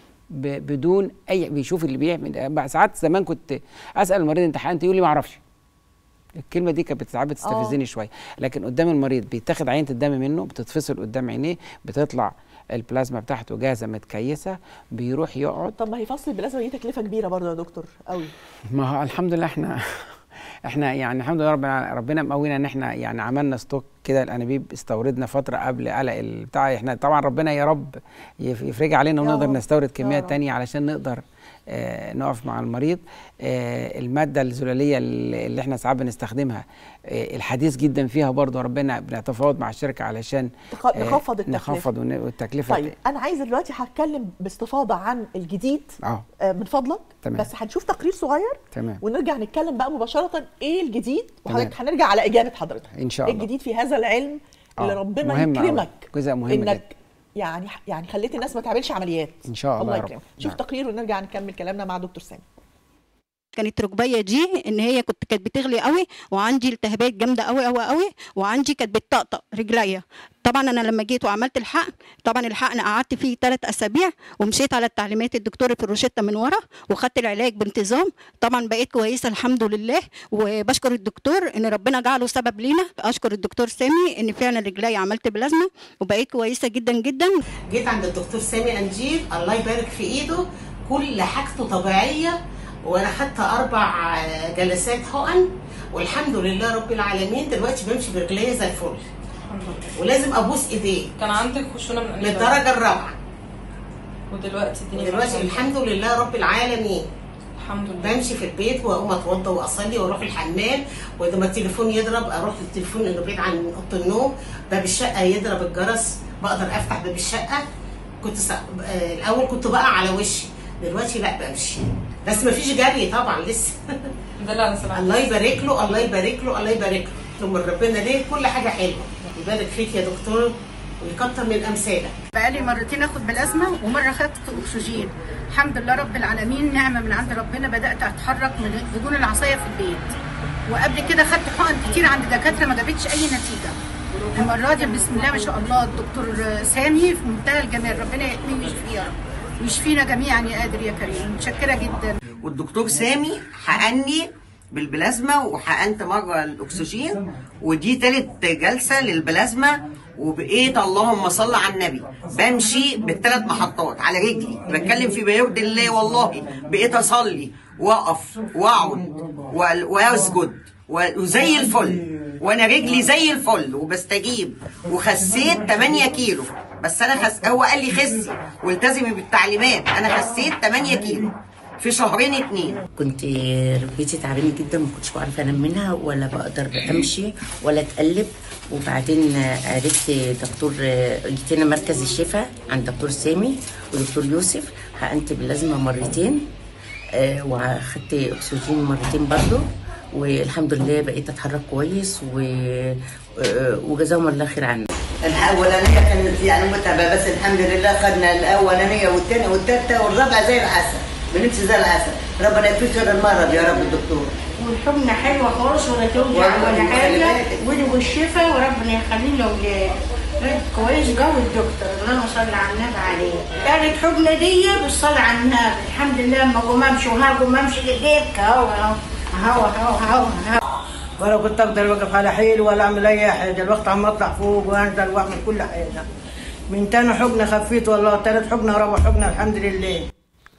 بدون اي، بيشوف اللي بيعمل. ساعات زمان كنت اسال المريض انت حقنت يقول لي ما اعرفش. الكلمه دي كانت ساعات بتستفزني شويه، لكن قدام المريض بيتاخد عينه الدم منه، بتتفصل قدام عينيه، بتطلع البلازما بتاعته جاهزه متكيسه، بيروح يقعد. طب ما هي فصل البلازما دي تكلفه كبيره برضه يا دكتور قوي. ما هو الحمد لله احنا يعني الحمد لله ربنا مقوينا ان احنا يعني عملنا ستوك كده. الانابيب استوردنا فتره قبل قلق البتاع. احنا طبعا ربنا يا رب يفرج علينا ونقدر نستورد كميات تانية علشان نقدر نقف مع المريض. الماده الزلاليه اللي احنا ساعات بنستخدمها الحديث جدا فيها برضه ربنا بنتفاوض مع الشركه علشان نخفض التكلفه. طيب انا عايزه دلوقتي هتكلم باستفاضه عن الجديد من فضلك. تمام. بس هنشوف تقرير صغير. تمام. ونرجع نتكلم بقى مباشره ايه الجديد، وحضرتك هنرجع على اجابه حضرتك ان شاء الله. ايه الجديد في هذا العلم اللي ربنا يكرمك جزء مهم انك يعني خليت الناس ما تعملش عمليات ان شاء الله. الله يكرمك. شوف تقرير ونرجع نكمل كلامنا مع دكتور سامي. كانت ركبيه دي ان هي كانت بتغلي قوي، وعندي التهابات جامده قوي قوي قوي، وعندي كانت بتطقطق رجليا. طبعا انا لما جيت وعملت الحقن، طبعا الحقن قعدت فيه 3 اسابيع ومشيت على التعليمات الدكتور في الروشته من ورا، وخدت العلاج بانتظام. طبعا بقيت كويسه الحمد لله، وبشكر الدكتور ان ربنا جعله سبب لينا. اشكر الدكتور سامي ان فعلا رجلي عملت بلازما وبقيت كويسه جدا جدا. جيت عند الدكتور سامي انجيل الله يبارك في ايده، كل حاجته طبيعيه، وانا خدت 4 جلسات حقن والحمد لله رب العالمين. دلوقتي بمشي برجليا زي الفل ولازم ابوس ايديه. كان عندك خشونه من الدرجه الرابعه، ودلوقتي الدنيا دلوقتي الحمد لله رب العالمين. الحمد لله. بمشي في البيت واقوم اتوضى واصلي واروح الحمام، واذا ما التليفون يضرب اروح للتليفون انه بعيد عن اوضه النوم، باب الشقه يضرب الجرس بقدر افتح باب الشقه. كنت الاول كنت بقى على وشي، دلوقتي لا بمشي، بس ما فيش جري طبعا لسه. الله يبارك له الله يبارك له الله يبارك له. من ربنا ليه كل حاجه حلوه. يبارك فيك يا دكتور ويكتر من امثالك. بقالي مرتين اخد بلازما ومره خدت اكسجين. الحمد لله رب العالمين، نعمه من عند ربنا. بدات اتحرك بدون العصايه في البيت، وقبل كده خدت حقن كتير عند دكاتره ما جابتش اي نتيجه. المره دي بسم الله ما شاء الله الدكتور سامي في منتهى الجمال، ربنا يحميه ويشفيه يا رب ويشفينا جميعا يا قادر يا كريم. متشكره جدا. والدكتور سامي حقني بالبلازما وحقنت مره الاكسجين، ودي 3 جلسه للبلازما. وبقيت اللهم صل على النبي بمشي ب3 محطات على رجلي، بتكلم في بيرضي الله والله. بقيت اصلي واقف واقعد واسجد وزي الفل، وانا رجلي زي الفل وبستجيب. وخسيت 8 كيلو بس انا هو قال لي خسي والتزمي بالتعليمات. انا خسيت 8 كيلو في 2 كنت ركبتي تعبانه جدا، ما كنتش بعرف انام منها ولا بقدر امشي ولا اتقلب. وبعدين عرفت دكتور، جيت هنا مركز الشفاء عند دكتور سامي ودكتور يوسف، حقنت باللازمه مرتين واخدت اكسجين مرتين برضه، والحمد لله بقيت اتحرك كويس وجزاهم الله خير عنا. الاولانيه كانت يعني متعبه، بس الحمد لله خدنا الاولانيه والثانيه والثالثه والرابعه زي العسل، بنمشي زي العسل. ربنا يكفيك شر المرض يا رب الدكتور. والحمنه حلوه خالص ولا توجع ولا حاجه، والشفاء وربنا يخليه لاولاد. كويس قوي الدكتور، اللهم صل على النبي عليه. كانت حقنه دي بالصلاه على النبي، الحمد لله لما اقوم امشي وهاقوم امشي لقيت هوا ولا كنت اقدر اوقف على حيل ولا اعمل اي حاجه، الوقت عم اطلع فوق وانزل واعمل كل حاجه. من تاني حقنه خفيت والله، تالت حقنه رابع حقنه الحمد لله.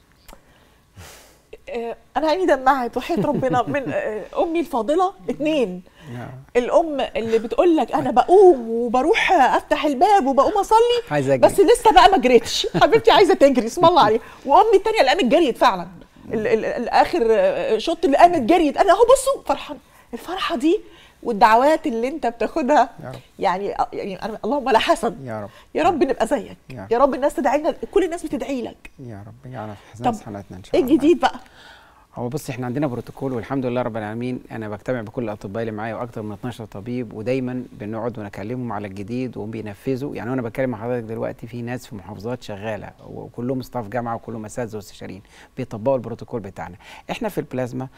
انا عيني دمعت وحياه ربنا من امي الفاضله 2. الام اللي بتقول لك انا بقوم وبروح افتح الباب وبقوم اصلي بس لسه بقى ما جريتش، حبيبتي عايزه تجري اسم الله عليها. وامي الثانيه اللي قامت جريت فعلا، الاخر شوط اللي قامت جريت. انا اهو بصوا فرحان. الفرحه دي والدعوات اللي انت بتاخدها يعني أنا اللهم لا حسد يا رب، يا رب نبقى زيك، يا رب الناس تدعي لنا، كل الناس بتدعي لك يا رب يعرف حسنات حالاتنا ان شاء الله. ايه الجديد بقى؟ هو بص، احنا عندنا بروتوكول والحمد لله رب العالمين. انا بجتمع بكل الاطباء اللي معايا واكثر من 12 طبيب، ودايما بنقعد ونكلمهم على الجديد وهم بينفذوا. يعني وانا بتكلم مع حضرتك دلوقتي في ناس في محافظات شغاله وكلهم ستاف جامعه وكلهم اساتذه واستشاريين بيطبقوا البروتوكول بتاعنا. احنا في البلازما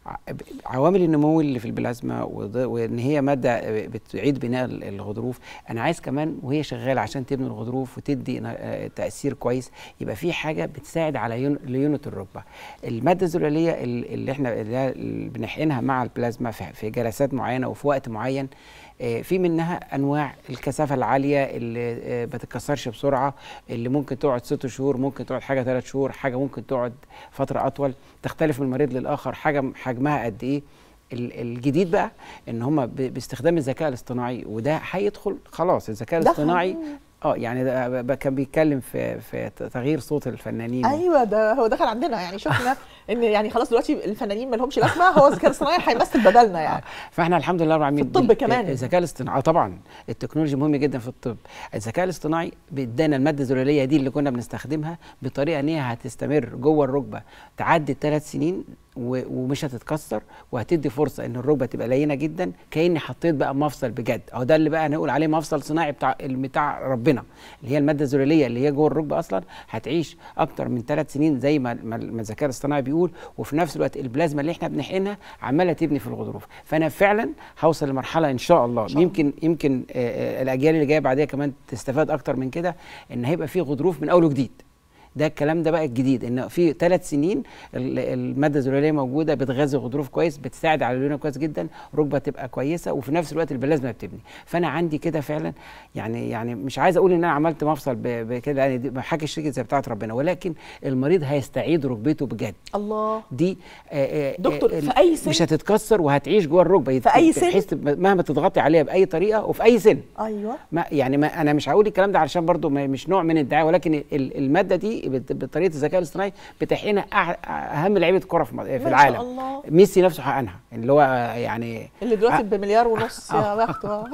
عوامل النمو اللي في البلازما وان هي ماده بتعيد بناء الغضروف، انا عايز كمان وهي شغاله عشان تبني الغضروف وتدي تاثير كويس يبقى في حاجه بتساعد على ليونه الركبه. الماده الزلاليه اللي احنا بنحقنها مع البلازما في جلسات معينه وفي وقت معين، في منها انواع الكثافه العاليه اللي ما بتتكسرش بسرعه، اللي ممكن تقعد 6 شهور، ممكن تقعد حاجه 3 شهور، حاجه ممكن تقعد فتره اطول، تختلف من مريض للاخر، حاجه حجمها قد ايه. الجديد بقى ان هم باستخدام الذكاء الاصطناعي، وده هيدخل خلاص الذكاء الاصطناعي يعني ده كان بيتكلم في تغيير صوت الفنانين. ايوه ده هو دخل عندنا، يعني شفنا ان يعني خلاص دلوقتي الفنانين ما لهمش لازمه، هو الذكاء الاصطناعي هيمثل بدلنا يعني. فاحنا الحمد لله رب العالمين في الطب كمان الذكاء الاصطناعي طبعا التكنولوجيا مهمه جدا في الطب. الذكاء الاصطناعي بيدانا الماده الزلاليه دي اللي كنا بنستخدمها بطريقه ان هي هتستمر جوه الركبه تعدي 3 سنين ومش هتتكسر، وهتدي فرصه ان الركبه تبقى لينه جدا، كاني حطيت بقى مفصل بجد. اهو ده اللي بقى هنقول عليه مفصل صناعي بتاع ربنا، اللي هي الماده الزلاليه اللي هي جوه الركبه اصلا هتعيش اكتر من 3 سنين زي ما الذكاء الاصطناعي بيقول، وفي نفس الوقت البلازما اللي احنا بنحقنها عماله تبني في الغضروف. فانا فعلا هوصل لمرحله ان شاء الله يمكن الاجيال اللي جايه بعديها كمان تستفاد اكتر من كده، ان هيبقى في غضروف من اول وجديد. ده الكلام ده بقى الجديد، ان في 3 سنين الماده الزلاليه موجوده بتغذي الغضروف كويس، بتساعد على الليونه كويس جدا، ركبه تبقى كويسه، وفي نفس الوقت البلازما بتبني. فانا عندي كده فعلا يعني مش عايز اقول ان انا عملت مفصل بكده، يعني دي حاجه شركه زي بتاعه ربنا، ولكن المريض هيستعيد ركبته بجد. الله. دي دكتور في اي سن مش هتتكسر وهتعيش جوه الركبه في اي سن، بحيث مهما تضغطي عليها باي طريقه وفي اي سن. ايوه. انا مش هقول الكلام ده علشان برضو مش نوع من الدعايه، ولكن الماده دي بطريقه الذكاء الاصطناعي بتحقنها اهم لعيبه كره في العالم. الله. ميسي نفسه حقنها، اللي هو يعني اللي دلوقتي ب1.5 مليار يا بخته.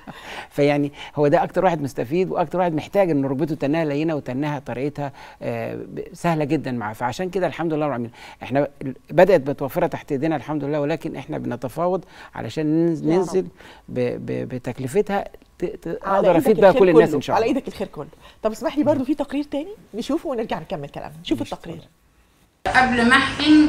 فيعني هو ده اكتر واحد مستفيد واكتر واحد محتاج ان ركبته تنها لينه وتنها طريقتها سهله جدا معاه. فعشان كده الحمد لله رب العالمين احنا بدات متوفره تحت ايدينا الحمد لله، ولكن احنا بنتفاوض علشان ننزل بتكلفتها اقدر افيد بقى كل الناس ان شاء الله. على ايدك الخير كله. طب اسمح لي برضو في تقرير تاني نشوفه ونرجع نكمل كلامنا. شوف التقرير. قبل ما احقن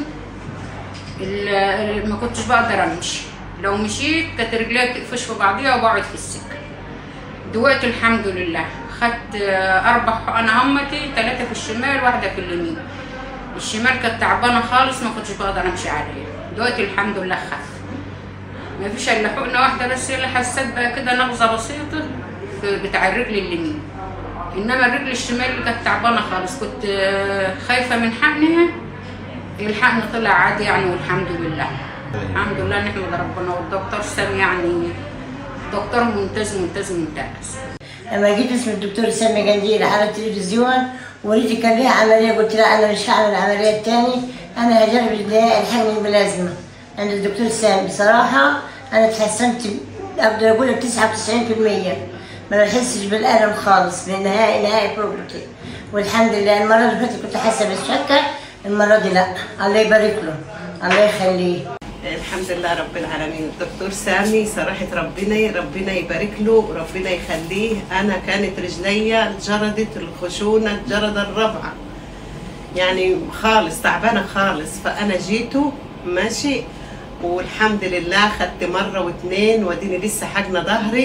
ما كنتش بقدر امشي، لو مشيت كانت رجليا بتقفش في بعضيها وبقعد في السكه. دلوقتي الحمد لله خدت 4 حقن همتي، 3 في الشمال 1 في اليمين. الشمال كانت تعبانه خالص ما كنتش بقدر امشي عليها، دلوقتي الحمد لله خف. ما فيش الا حقنه واحده بس اللي حسيت بقى كده نغزه بسيطه في بتاع الرجل اليمين، انما الرجل الشمال اللي كانت تعبانه خالص كنت خايفه من حقنها. الحقن طلع عادي يعني والحمد لله. الحمد لله نحمد ربنا، والدكتور سامي يعني دكتور ممتاز. لما جيت اسم الدكتور سامي جنديل على التلفزيون وليتي كان ليها عمليه، قلت لها انا مش هعمل عمليه تاني، انا هجرب الحقن البلازما عند الدكتور سامي. بصراحه انا اتحسنت اقدر اقول لك 99%، ما بحسش بالالم خالص نهائي بروبلتي، والحمد لله. المره اللي فاتت كنت حاسه بالشكه، المره دي لا. الله يبارك له، الله يخليه. الحمد لله رب العالمين. الدكتور سامي صراحه ربنا يبارك له وربنا يخليه. انا كانت رجليا جردت الخشونه الجرده الرابعه يعني خالص، تعبانه خالص. فانا جيته ماشي والحمد لله خدت مره و2 واديني لسه حاجنه ظهري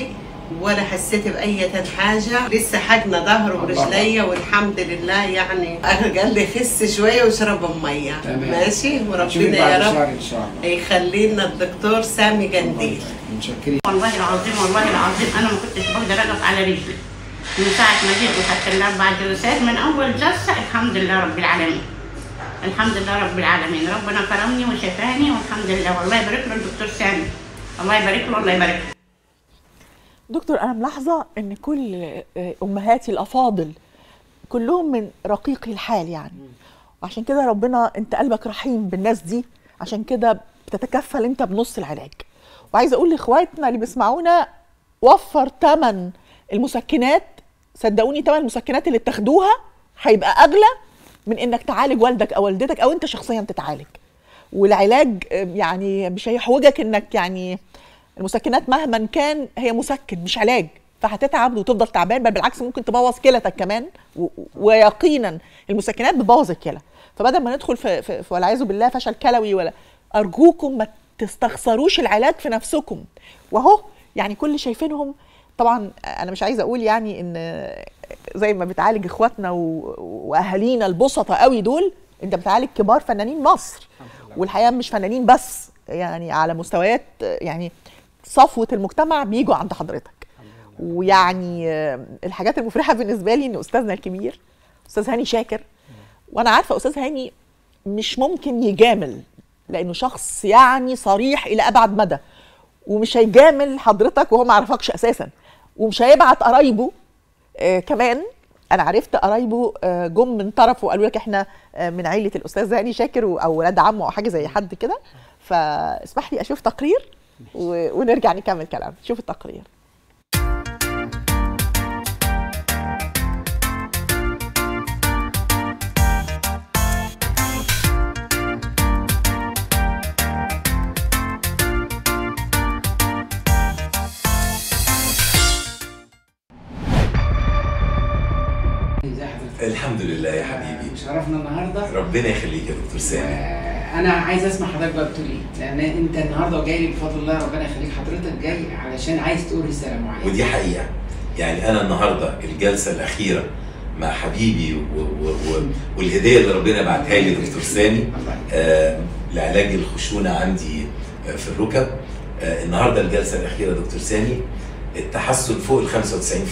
ولا حسيت باي حاجه. لسه حاجنا ظهر ورجليا والحمد لله. يعني قال لي خس شويه واشرب ميه. ماشي، وربنا يا رب يخلينا الدكتور سامي جنديل. والله العظيم والله العظيم انا ما كنتش بقدر اقف على رجلي من ساعه ما جيت وخدت ال4 جلسات. من اول جلسه الحمد لله رب العالمين، الحمد لله رب العالمين. ربنا كرمني وشفاني والحمد لله. والله يبارك له الدكتور سامي، الله يبارك له الله يبارك له. دكتور انا ملاحظه ان كل امهاتي الافاضل كلهم من رقيقي الحال يعني، وعشان كده ربنا انت قلبك رحيم بالناس دي، عشان كده بتتكفل انت بنص العلاج. وعايزه اقول لاخواتنا اللي بيسمعونا وفر ثمن المسكنات، صدقوني ثمن المسكنات اللي بتاخدوها هيبقى اغلى من انك تعالج والدك او والدتك او انت شخصيا تتعالج. والعلاج يعني مش هيحوجك انك يعني المسكنات مهما كان هي مسكن مش علاج، فهتتعب وتفضل تعبان، بل بالعكس ممكن تبوظ كلتك كمان. ويقينا المسكنات بتبوظ الكلى. فبدل ما ندخل في والعياذ بالله فشل كلوي ولا، ارجوكم ما تستخسروش العلاج في نفسكم. وهو يعني كل شايفينهم طبعا. انا مش عايزه اقول يعني ان زي ما بتعالج اخواتنا واهالينا البسطه قوي دول، انت بتعالج كبار فنانين مصر، والحقيقه مش فنانين بس، يعني على مستويات يعني صفوه المجتمع بيجوا عند حضرتك. ويعني الحاجات المفرحه بالنسبه لي ان استاذنا الكبير استاذ هاني شاكر، وانا عارفه استاذ هاني مش ممكن يجامل لانه شخص يعني صريح الى ابعد مدى، ومش هيجامل حضرتك وهو ما عرفكش اساسا، ومش هيبعت قرايبه كمان. انا عرفت قرايبه جم من طرفه وقالوا لك احنا من عيله الاستاذ هاني شاكر او ولاد عمه او حاجه زي حد كده. فاسمح لي اشوف تقرير ونرجع نكمل كلام. شوف التقرير. الحمد لله يا حبيبي. شرفنا النهارده. ربنا يخليك يا دكتور سامي. انا عايز اسمع حضرتك بقى بتقول ايه، لان انت النهارده جاي لي بفضل الله، ربنا يخليك. حضرتك جاي علشان عايز تقول رساله معينه، ودي حقيقه. يعني انا النهارده الجلسه الاخيره مع حبيبي والهديه اللي ربنا بعتها لي دكتور سامي لعلاج الخشونه عندي في الركب. النهارده الجلسه الاخيره دكتور سامي، التحسن فوق ال 95%.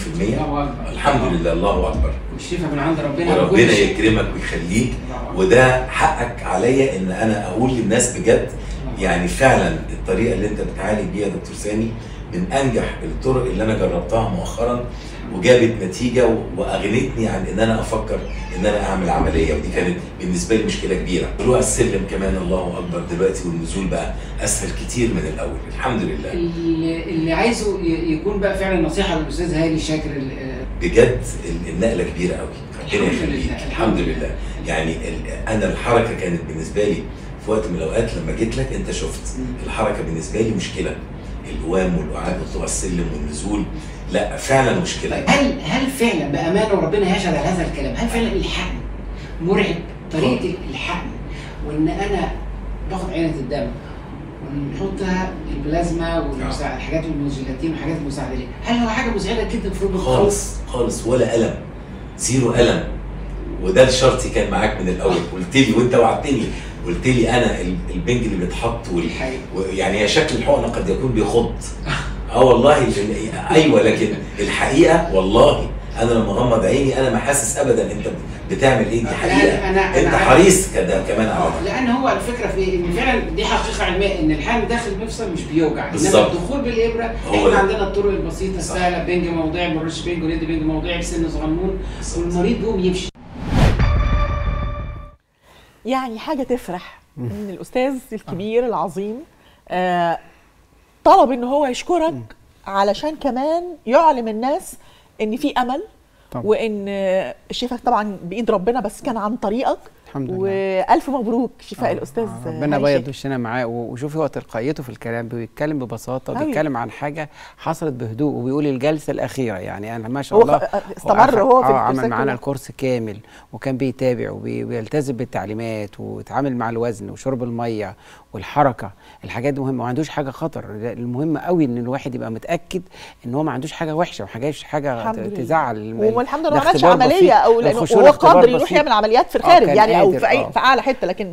الحمد لله، الله اكبر. والشفاء من عند ربنا، وربنا يكرمك ويخليك. وده حقك عليا ان انا اقول للناس بجد، يعني فعلا الطريقه اللي انت بتعالج بيها دكتور سامي من انجح الطرق اللي انا جربتها مؤخرا، وجابت نتيجه واغنتني عن ان انا افكر ان انا اعمل عمليه، ودي كانت بالنسبه لي مشكله كبيره. طلوع السلم كمان الله اكبر دلوقتي، والنزول بقى اسهل كتير من الاول، الحمد لله. اللي عايزه يكون بقى فعلا نصيحه للاستاذ هاني شاكر، بجد النقله كبيره قوي، ربنا يخليك. الحمد لله. يعني انا الحركه كانت بالنسبه لي في وقت من الاوقات لما جيت لك انت شفت الحركه بالنسبه لي مشكله، القوام والقعاد وطلوع السلم والنزول، لا فعلا مشكله. هل فعلا بامانه وربنا يشهد على هذا الكلام، هل فعلا الحقن مرعب؟ طريقه الحقن، وان انا باخد عينه الدم ونحطها البلازما والمساعد الحاجات المنجلاتين والحاجات المساعده ليه، هل هو حاجه مساعده جدا في الركبه؟ خالص ولا الم، زيرو الم. وده شرطي كان معاك من الاول، قلت لي وانت وعدتني، قلت لي انا البنج اللي بيتحط يعني هي شكل الحقنه قد يكون بيخض والله ايوه، لكن الحقيقه والله انا لما اغمض عيني انا ما حاسس ابدا انت بتعمل ايه. دي حقيقه انت حريص كده كمان على ده. لان هو الفكره في ان فعلا دي حقيقه علميه ان الحقن داخل المفصل مش بيوجع، انما الدخول بالابره احنا عندنا الطرق البسيطه السهله، بنج موضعي، بنرش بنج وندي بنج موضعي بسن صغنون، والمريض بيقوم يمشي. يعني حاجه تفرح ان الاستاذ الكبير العظيم طلب ان هو يشكرك علشان كمان يعلم الناس ان في امل طبعا. وان الشفاء طبعا بايد ربنا بس كان عن طريقك، الحمد لله. والف مبروك شفاء الاستاذ ربنا يبيض وشنا معاه. وشوفي هو تلقائيته في الكلام، بيتكلم ببساطه وبيتكلم عن حاجه حصلت بهدوء، وبيقول الجلسه الاخيره يعني انا ما شاء الله استمر هو في عمل معانا الكورس كامل، وكان بيتابع وبيلتزم بالتعليمات، ويتعامل مع الوزن وشرب الميه والحركه. الحاجات دي مهمه، ما عندوش حاجه خطر. المهم قوي ان الواحد يبقى متاكد ان هو ما عندوش حاجه وحشه، ما حاجه تزعل. والحمد لله ما عملش عمليه، او لانه هو قادر يروح يعمل عمليات في الخارج يعني، او في اعلى حته. لكن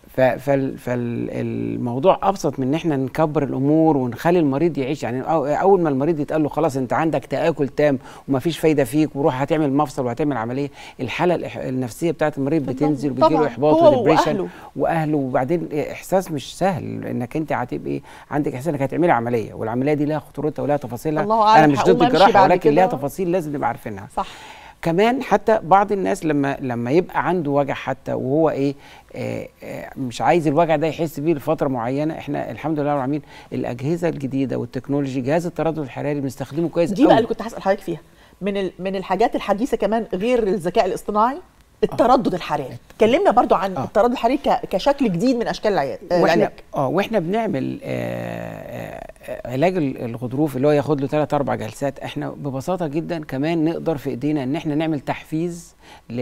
فالموضوع ابسط من ان احنا نكبر الامور ونخلي المريض يعيش. يعني اول ما المريض يتقال له خلاص انت عندك تاكل تام ومفيش فايده فيك وروح هتعمل مفصل وهتعمل عمليه، الحاله النفسيه بتاعت المريض بتنزل وبيجيله احباط وديبريشن واهله. وبعدين احساس مش سهل انك انت هتبقي عندك احساس انك هتعملي عمليه، والعمليه دي لها خطورتها ولها تفاصيلها. انا مش ضد الجراحه، ولكن لها تفاصيل لازم نبقى عارفينها. صح. كمان حتى بعض الناس لما يبقى عنده وجع حتى وهو مش عايز الوجع ده يحس بيه لفتره معينه، احنا الحمد لله رب العالمين الاجهزه الجديده والتكنولوجي، جهاز التردد الحراري بنستخدمه كويس. دي بقى اللي كنت هسال حضرتك فيها، من الحاجات الحديثه كمان غير الذكاء الاصطناعي، التردد الحراري. كلمنا برضو عن التردد الحراري كشكل جديد من اشكال العلاج. واحنا بنعمل علاج الغضروف اللي هو ياخد له 3 4 جلسات. احنا ببساطه جدا كمان نقدر في ايدينا ان احنا نعمل تحفيز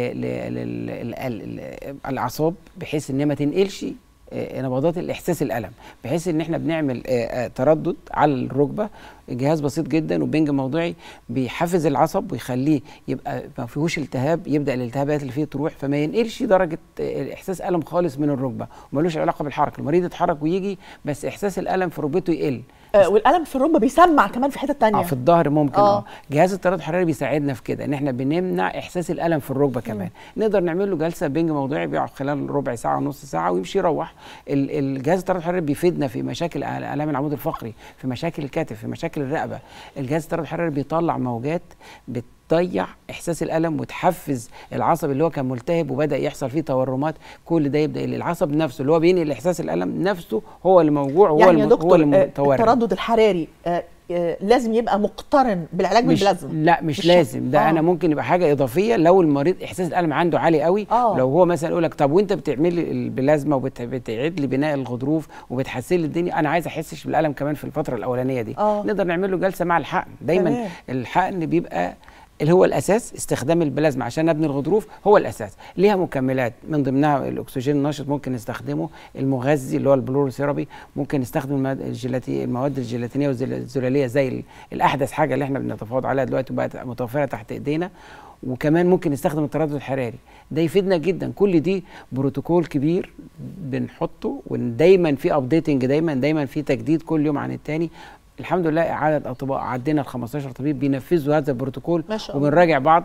للاعصاب بحيث ان ما تنقلش نبضات الاحساس الالم، بحيث ان احنا بنعمل تردد على الركبه. جهاز بسيط جدا وبنج موضعي بيحفز العصب ويخليه يبقى ما فيهوش التهاب، يبدا الالتهابات اللي فيه تروح، فما ينقلش درجه احساس الم خالص من الركبه، ومالوش علاقه بالحركه. المريض يتحرك ويجي بس احساس الالم في ركبته يقل. والالم في الركبه بيسمع كمان في حته ثانيه. في الظهر ممكن. جهاز التردد الحراري بيساعدنا في كده، ان احنا بنمنع احساس الالم في الركبه كمان. نقدر نعمل له جلسه بنج موضعي بيقعد خلال ربع ساعه ونص ساعه ويمشي يروح. الجهاز التردد الحراري بيفيدنا في مشاكل الام العمود الفقري، في مشاكل الكتف، في مشاكل الرقبه. الجهاز التردد الحراري بيطلع موجات بتضيع احساس الالم وتحفز العصب اللي هو كان ملتهب وبدا يحصل فيه تورمات. كل ده يبدا العصب نفسه اللي هو بينقل احساس الالم نفسه هو اللي موجوع، هو يعني هو المتورم. التردد الحراري لازم يبقى مقترن بالعلاج بالبلازما؟ لا مش لازم ده. انا ممكن يبقى حاجه اضافيه لو المريض احساس الالم عنده عالي قوي. لو هو مثلا يقول لك طب وانت بتعملي البلازما وبتعيد لي بناء الغضروف وبتحسن لي الدنيا، انا عايز احسش بالالم كمان في الفتره الاولانيه دي، نقدر نعمل له جلسه مع الحقن. دايما الحقن بيبقى اللي هو الاساس، استخدام البلازما عشان نبني الغضروف هو الاساس. ليها مكملات من ضمنها الاكسجين النشط ممكن نستخدمه، المغذي اللي هو البلوروثيرابي ممكن نستخدم المواد الجيلاتينيه والزلاليه زي الاحدث حاجه اللي احنا بنتفاوض عليها دلوقتي وبقت متوفره تحت ايدينا. وكمان ممكن نستخدم التردد الحراري، ده يفيدنا جدا. كل دي بروتوكول كبير بنحطه، ودايما في ابديتنج، دايما في تجديد كل يوم عن التاني. الحمد لله عدد اطباء عدينا ال 15 طبيب بينفذوا هذا البروتوكول، وبنراجع بعض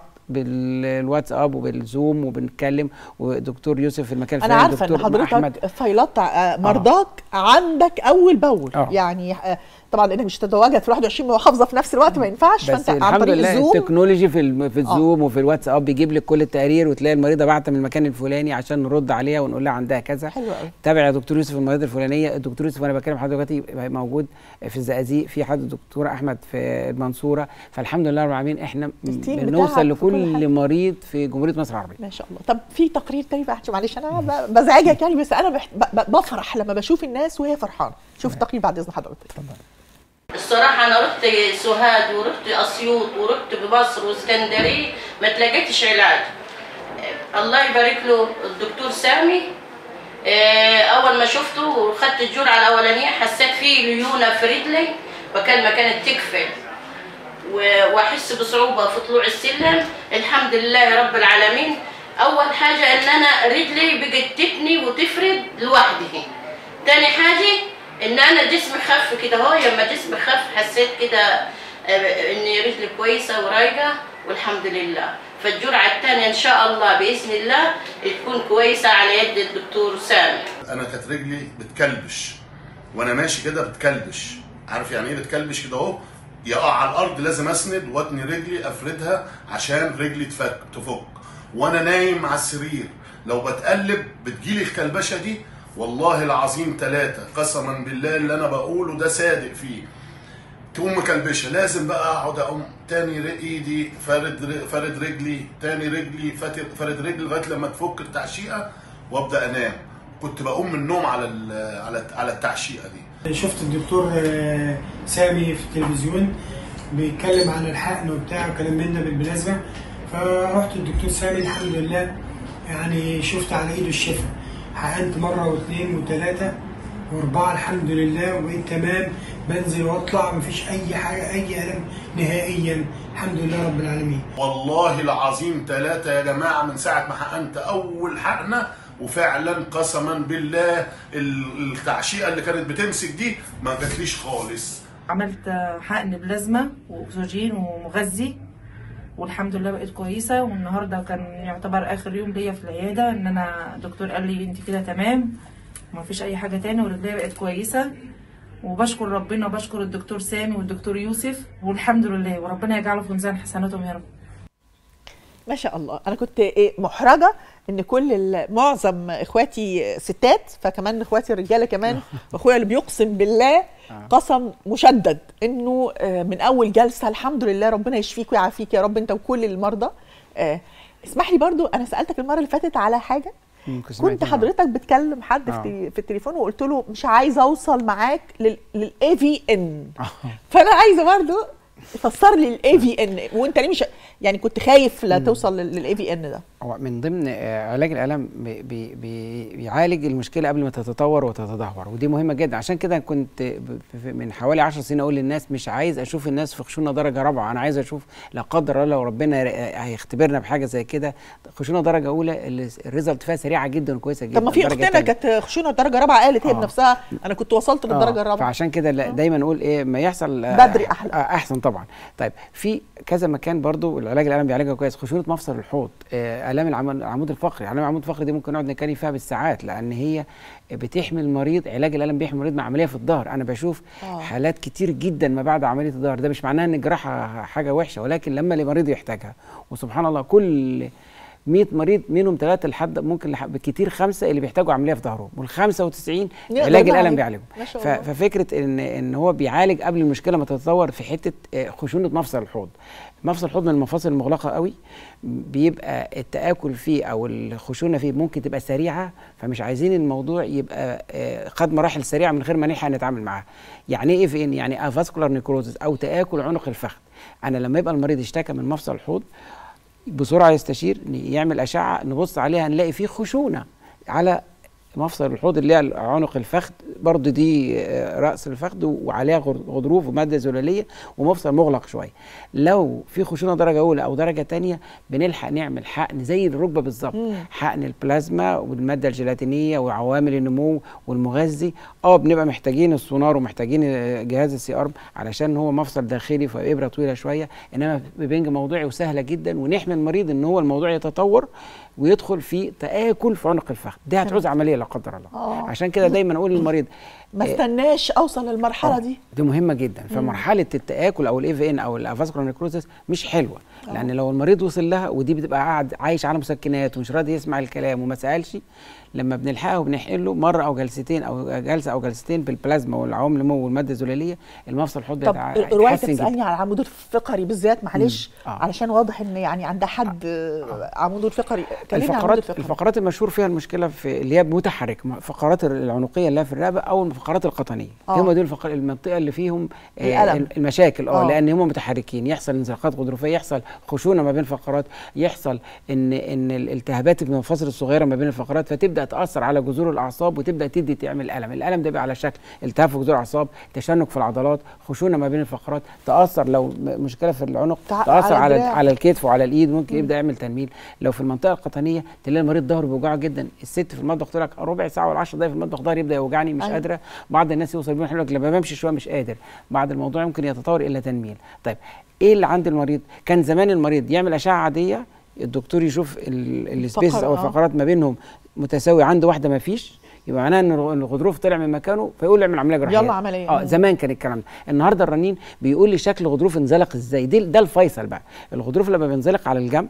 بالواتساب وبالزوم وبنتكلم. ودكتور يوسف في المكان الفلاني، انا عارفه ان حضرتك فايلات مرضاك عندك اول باول. يعني طبعا لانك مش تتواجد في 21 محافظه في نفس الوقت ما ينفعش، فانت عن طريق الزوم. التكنولوجي في الزوم وفي الواتساب بيجيب لك كل التقارير، وتلاقي المريضه بعت من المكان الفلاني عشان نرد عليها ونقول لها عندها كذا. حلو قوي. تابع يا دكتور يوسف المريضه الفلانيه. الدكتور يوسف وانا بكلم حضرتك دلوقتي موجود في الزقازيق، في حد الدكتور احمد في المنصوره. فالحمد لله رب العالمين احنا بنوصل لكل مريض في جمهوريه مصر العربيه. ما شاء الله. طب في تقرير تاني بقى، معلش انا بزعجك يعني، بس انا بفرح لما بشوف الناس وهي فرحانه. شوف التقرير بعد اذن حضرتك. اتفضل. الصراحة أنا رحت سوهاج ورحت أسيوط ورحت بمصر واسكندرية ما تلاقيتش علاج. الله يبارك له الدكتور سامي، أول ما شفته وخدت الجرعة الأولانية حسيت فيه ليونة في رجلي وكان ما كانت تكفل، وأحس بصعوبة في طلوع السلم. الحمد لله رب العالمين. أول حاجة إن أنا رجلي بقت تتني وتفرد لوحدها. تاني حاجة ان انا جسمي خف كده اهو. لما جسمي خف حسيت كده ان رجلي كويسه ورايقه والحمد لله. فالجرعه الثانيه ان شاء الله باذن الله تكون كويسه على يد الدكتور سامي. انا كانت رجلي بتكلبش وانا ماشي كده بتكلبش. عارف يعني ايه بتكلبش كده اهو؟ يقع على الارض لازم اسند واتني رجلي افردها عشان رجلي تفك. وانا نايم على السرير لو بتقلب بتجيلي الكلبشه دي. والله العظيم 3 قسما بالله اللي انا بقوله ده صادق فيه. تقوم مكلبشه لازم بقى اقعد اقوم تاني ايدي فارد رجلي، تاني رجلي فارد رجلي لغايه لما تفك التعشيقه وابدا انام. كنت بقوم من النوم على التعشيقه دي. شفت الدكتور سامي في التلفزيون بيتكلم عن الحقن وبتاع وكلام من ده بالبلازما، فرحت الدكتور سامي الحمد لله يعني شفت على ايده الشفاء، حقنت مره واثنين وثلاثه واربعه الحمد لله وبقيت تمام، بنزل واطلع مفيش اي حاجه اي الم نهائيا الحمد لله رب العالمين. والله العظيم 3 يا جماعه من ساعه ما حقنت اول حقنه، وفعلا قسما بالله التعشيقه اللي كانت بتمسك دي ما جاتليش خالص. عملت حقن بلازما واكسجين ومغذي والحمد لله بقيت كويسه، والنهارده كان يعتبر اخر يوم ليا في العياده، ان انا الدكتور قال لي انت كده تمام وما فيش اي حاجه تاني ورجليا بقت كويسه، وبشكر ربنا وبشكر الدكتور سامي والدكتور يوسف والحمد لله، وربنا يجعله في ميزان حسناتهم يا رب. ما شاء الله. انا كنت محرجه ان معظم اخواتي ستات، فكمان اخواتي الرجاله كمان واخويا اللي بيقسم بالله قسم مشدد انه من اول جلسه الحمد لله ربنا يشفيك ويعافيك يا رب انت وكل المرضى. اسمح لي برضو انا سالتك المره اللي فاتت على حاجه، كنت حضرتك بتكلم حد في التليفون وقلت له مش عايزه اوصل معاك للاي في ان، فانا عايزه برضو فسر لي الاي في ان، وانت ليه مش يعني كنت خايف لا توصل للاي في ان ده؟ هو من ضمن علاج الالم بيعالج المشكله قبل ما تتطور وتتدهور، ودي مهمه جدا. عشان كده كنت من حوالي 10 سنين اقول للناس مش عايز اشوف الناس في خشونه درجه رابعه، انا عايز اشوف لا قدر الله لو ربنا هيختبرنا بحاجه زي كده خشونه درجه اولى الريزلت فيها سريعه جدا وكويسه جدا. طب ما في اختنا كانت خشونه درجه رابعه قالت هي بنفسها انا كنت وصلت للدرجه الرابعه. فعشان كده دايما نقول ايه ما يحصل بدري احسن طبعا. طيب في كذا مكان برضو العلاج الالم بيعالجها كويس. خشونه مفصل الحوض، الام العمود الفقري، الام العمود الفقري دي ممكن نقعد نتكلم فيها بالساعات، لان هي بتحمي المريض. علاج الالم بيحمي المريض مع عمليه في الظهر. انا بشوف حالات كتير جدا ما بعد عمليه الظهر، ده مش معناها ان الجراحه حاجه وحشه، ولكن لما المريض يحتاجها، وسبحان الله كل 100 مريض منهم 3 لحد ممكن بالكتير 5 اللي بيحتاجوا عمليه في ظهرهم، وال 95 علاج الالم بيعالجهم. ففكره ان هو بيعالج قبل المشكله ما تتطور في حته خشونه مفصل الحوض. مفصل الحوض من المفاصل المغلقه قوي، بيبقى التآكل فيه او الخشونه فيه ممكن تبقى سريعه، فمش عايزين الموضوع يبقى خد مراحل سريعه من غير ما نلحق نتعامل معاها. يعني ايه في ان يعني افاسكولار نيكروزس او تآكل عنق الفخذ. انا لما يبقى المريض اشتكى من مفصل الحوض بسرعه يستشير، يعمل اشعه نبص عليها نلاقي فيه خشونه على مفصل الحوض اللي هي عنق الفخذ، برضه دي راس الفخذ وعليها غضروف وماده زلاليه ومفصل مغلق شويه. لو في خشونه درجه اولى او درجه ثانيه بنلحق نعمل حقن زي الركبه بالظبط، حقن البلازما والماده الجيلاتينيه وعوامل النمو والمغذي. بنبقى محتاجين السونار ومحتاجين جهاز السي ارم علشان هو مفصل داخلي فابره طويله شويه، انما ببنج موضوعي وسهله جدا، ونحمي المريض ان هو الموضوع يتطور ويدخل في تآكل في عنق الفخذ. دي هتعوز عمليه لا قدر الله. عشان كده دايما اقول للمريض ما استناش اوصل للمرحله دي مهمه جدا. فمرحله التآكل او الاي في ان او الافاسكولار نيكروزس مش حلوه، لان لو المريض وصل لها ودي بتبقى قاعد عايش على مسكنات ومش راضي يسمع الكلام وما سالش، لما بنلحقه وبنحقن له مره او جلستين او جلسه او جلستين بالبلازما والعوامل النمو والماده الزلاليه، المفصل الحوض بيتحسن جدا. طب روايتك بتسالني على العمود الفقري بالذات، معلش علشان واضح ان يعني عند حد عمود الفقري. الفقرات المشهور فيها المشكله في اللي هي متحرك، الفقرات العنقيه اللي هي في الرقبه او الفقرات القطنيه، هم دول المنطقه اللي فيهم المشاكل لان هم متحركين، يحصل انزلاقات غضروفيه، يحصل خشونه ما بين الفقرات، يحصل ان الالتهابات في المفاصل الصغيره ما بين الفقرات، فتبدا تاثر على جذور الاعصاب وتبدا تعمل الم. الالم ده بيبقى على شكل التهاب في جذور الاعصاب، تشنج في العضلات، خشونه ما بين الفقرات، تاثر لو مشكله في العنق تاثر على الكتف وعلى الايد، ممكن يبدا يعمل تنميل. لو في المنطقه القطنيه تلاقي المريض ظهره بيوجعه جدا، الست في المطبخ تقول لك ربع ساعه ولا 10 دقائق في المطبخ ظهري يبدا يوجعني مش قادره. بعض الناس يوصل بيهم يقول لك لما بمشي شويه مش قادر، بعد الموضوع ممكن يتطور الى تنميل. طيب ايه اللي عند المريض؟ كان زمان المريض يعمل اشعه عاديه، الدكتور يشوف السبيس او الفقرات ما بينهم متساوي، عنده واحده ما فيش، يبقى معناه ان الغضروف طلع من مكانه فيقول له اعمل عمليه جراحيه، يلا عمليه. زمان كان الكلام ده. النهارده الرنين بيقول لي شكل غضروف انزلق ازاي. ده الفيصل بقى. الغضروف لما بينزلق على الجنب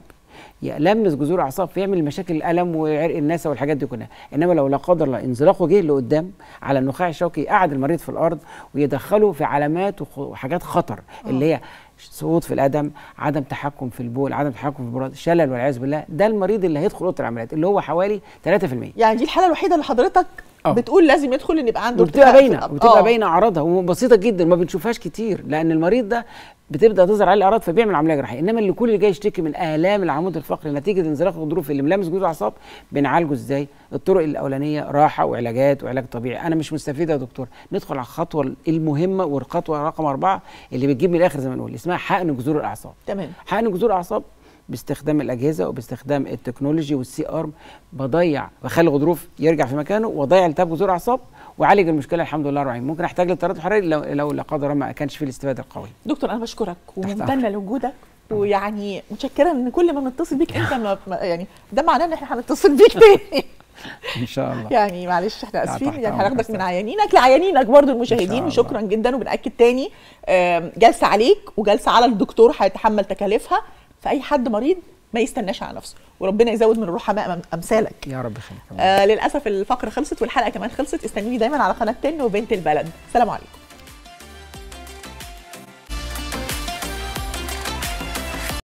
يلمس جذور الاعصاب فيعمل مشاكل الالم وعرق الناسه والحاجات دي كلها، انما لو لا قدر الله انزلاقه جه لقدام على النخاع الشوكي قعد المريض في الارض ويدخله في علامات وحاجات خطر اللي هي سقوط في القدم، عدم تحكم في البول، عدم تحكم في البراز، شلل والعياذ بالله، ده المريض اللي هيدخل اوضه العمليات اللي هو حوالي 3%. يعني دي الحاله الوحيده اللي حضرتك بتقول لازم يدخل ان يبقى عنده وبتبقى باينه وبتبقى باينه اعراضها وبسيطه جدا، ما بنشوفهاش كتير، لان المريض ده بتبدا تظهر عليه الاعراض فبيعمل عمليه جراحيه. انما اللي كل اللي جاي يشتكي من الام العمود الفقري نتيجه انزلاق الغضروف اللي ملامس جذور الاعصاب، بنعالجه ازاي؟ الطرق الاولانيه راحه وعلاجات وعلاج طبيعي. انا مش مستفيد يا دكتور، ندخل على الخطوه المهمه والخطوه رقم 4 اللي بتجيب من الاخر زي ما نقول، اسمها حقن جذور الاعصاب. تمام. حقن جذور الاعصاب باستخدام الاجهزه وباستخدام التكنولوجي والسي ارم بخلي الغضروف يرجع في مكانه واضيع التهاب جذور الاعصاب واعالج المشكله الحمد لله رحيم. ممكن احتاج للتردد الحراري لو لا قدر الله ما كانش فيه الاستفاده القويه. دكتور انا بشكرك وممتنه لوجودك، ويعني متشكره ان كل ما بنتصل بيك انت يعني ده معناه ان احنا هنتصل بيك تاني ان شاء الله. يعني معلش احنا اسفين، يعني هناخدك من عيانينك لعيانينك برضو المشاهدين، وشكرا جدا. وبنأكد تاني جلسه عليك وجلسه على الدكتور هيتحمل تكاليفها، فاي حد مريض ما يستناش على نفسه، وربنا يزود من الرحماء امثالك يا رب يخليك. للاسف الفقره خلصت والحلقه كمان خلصت. استنوني دايما على قناه 10 وبنت البلد. سلام عليكم.